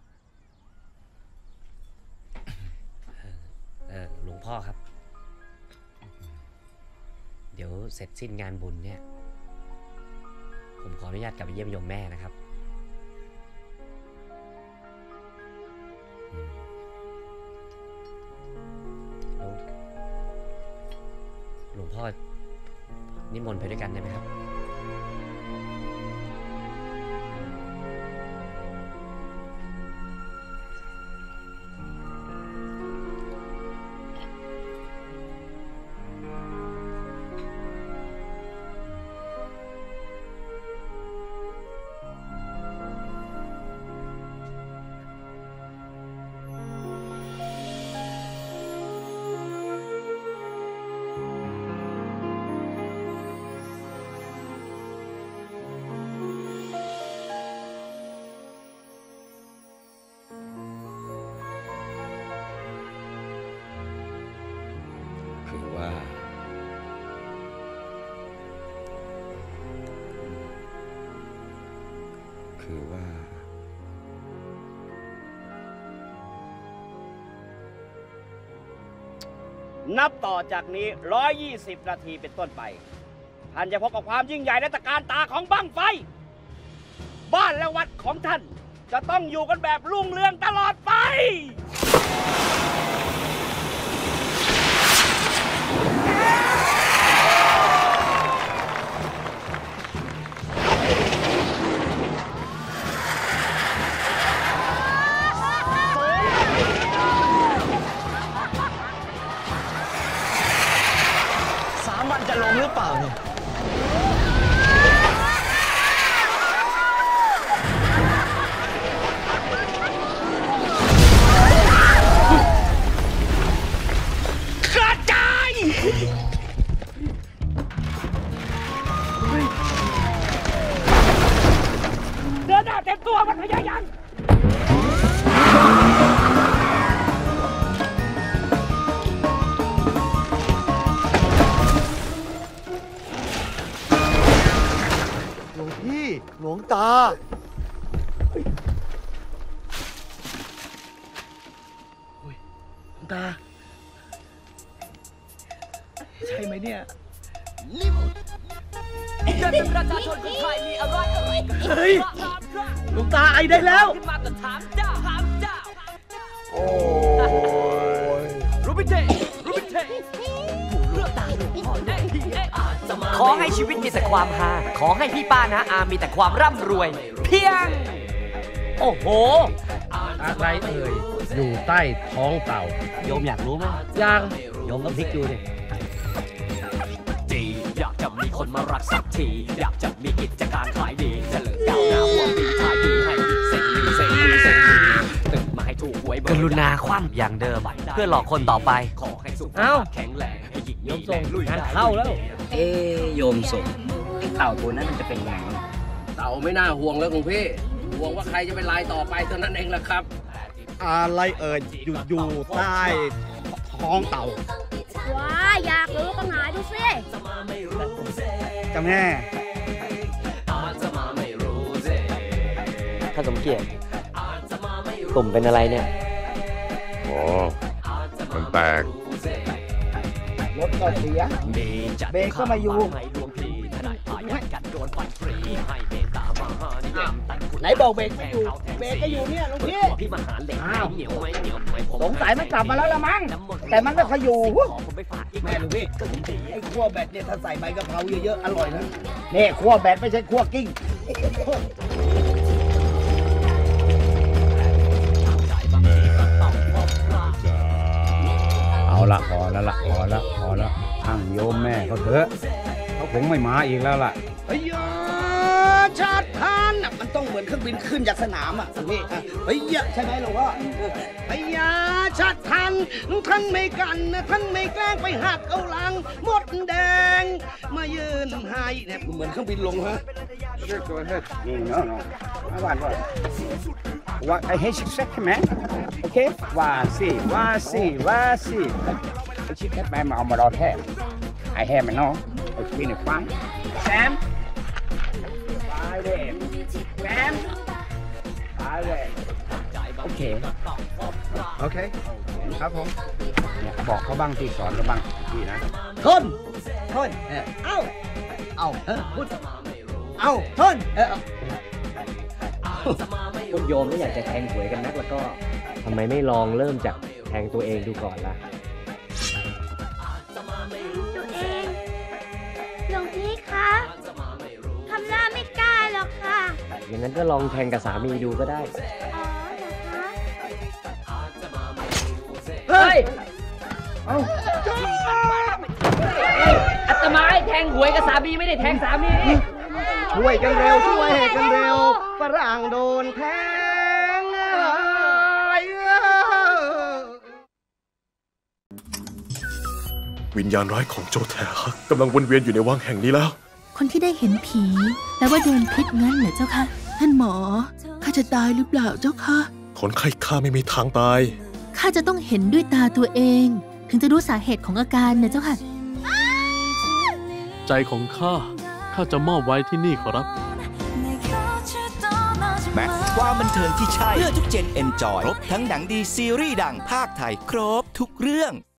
เออหลวงพ่อครับเสร็จสิ้นงานบุญเนี่ยผมขออนุญาตกลับไปเยี่ยมโยมแม่นะครับแล้วหลวงพ่อนิมนต์ไปด้วยกันได้ไหมครับคือว่าคือว่านับต่อจากนี้หนึ่งร้อยยี่สิบนาทีเป็นต้นไปท่านจะพบกับความยิ่งใหญ่และตระการตาของบั้งไฟบ้านและวัดของท่านจะต้องอยู่กันแบบรุ่งเรืองตลอดไปสามวันจะลงหรือเปล่าเนี่ยกระจาย เดินหน้าเต็มตัวมันพยายามหลวงพี่หลวงตาหลวงตาใช่ไหมเนี่ยนี่จะเป็นประชาชนคนไทยมีอะไรอะไรเฮ้ยหลวงตาไอได้แล้วขึ้นมาก็ถามเจ้าถามเจ้าโอ้ยรูบิเทรูบิเทขอให้ชีวิตมีแต่ความฮาขอให้พี่ป้านะอามีแต่ความร่ำรวย เพียง โอ้โหอะไรเอ่ยอยู่ใต้ท้องเต่าโยมอยากรู้ไหมยังโยมก็พลิกดูดิจีอยากจะมีคนมารักสักทีอยากจะมีกิจการขายดีจะเลิกก้าวหน้าหัวปีขายดีให้เซ็งดีเซ็งดีเซ็งดีตื่นมาให้ถูกหวยกรุณาคว่ำอย่างเดิมเพื่อหลอกคนต่อไปขอให้สุขภาพแข็งแรงให้หญิงมีแรงลุยงานเข้าแล้วเอ๊ยโยมส่งไอ้เต่าตัวนั้นมันจะเป็นไงเต่าไม่น่าห่วงแล้วคุณพี่ห่วงว่าใครจะเป็นลายต่อไปเท่านั้นเองแหละครับอะไรเอ่ยอยู่อยู่ใต้ท้องเต่าว้าอยากรู้ก็หาดูสิจำแน่ถ้าสมเกียรติตุ่มเป็นอะไรเนี่ยอ๋อ มันแตกรถก็เสียเบรกก็ไม่อยู่ไหนบอกเบรกไม่อยู่เบรกก็อยู่เนี่ยลุงพี่อ้าวสงสัยมันกลับมาแล้วละมั้งแต่มันไม่ค่อยอยู่แม่ลุงพี่ไอ้ขั้วแบตเนี่ยถ้าใส่ใบกะเพราเยอะๆอร่อยนะนี่ขั้วแบตไม่ใช่ขั้วกิ้งเอาละพอแล้วละพอแล้วพอแล้วช่างโยมแม่เขาเถอะเขาคงไม่มาอีกแล้วล่ะเฮ้ยชาติพันธุ์มันต้องเหมือนเครื่องบินขึ้นจากสนามอ่ะนี่เฮ้ยใช่ไหมหลวงพ่อเฮ้ยชาติพันธุ์ท่านไม่กันนะท่านไม่แกล้งไปหักเอาหลังหมดแดงมายืนให้เนี่ยเหมือนเครื่องบินลงฮะ Sure, go ahead. No, no. I want what? What? I hate second, man. Okay? Wasi, wasi, wasi. I should get my mom out here. I have my no. It's been a fun. Sam. Five day. Sam. Five day. เคโอเค ครับผมเนี่ยบอกเขาบ้างที่สอนเขาบ้างพี่นะทนทนเอ้า เอาเออพูดเอาทนเออพวกโยมไม่อยากจะแทงหวยกันนักแล้วก็ทำไมไม่ลองเริ่มจากแทงตัวเองดูก่อนล่ะตัวเองหลวงพี่คะทำหน้าไม่กล้าหรอกค่ะอย่างนั้นก็ลองแทงกับสามีดูก็ได้ เฮ้ย เอาอาตมาให้แทงหวยกับสามีไม่ได้แทงสามีช่วยกันเร็วช่วยกันเร็วฝรั่งโดนแทงวิญญาณร้ายของโจแทฮักกำลังวนเวียนอยู่ในวังแห่งนี้แล้วคนที่ได้เห็นผีแปลว่าโดนพิษงั้นเหรอเจ้าคะท่านหมอข้าจะตายหรือเปล่าเจ้าคะคนไข้ข้าไม่มีทางตายข้าจะต้องเห็นด้วยตาตัวเอง ถึงจะรู้สาเหตุของอาการนะเจ้าค่ะใจของข้าข้าจะมอบไว้ที่นี่ขอรับแม็กซ์ความบันเทิงที่ใช่เพื่อทุกเจนเอนจอยครบทั้งหนังดีซีรีส์ดังภาคไทยครบทุกเรื่อง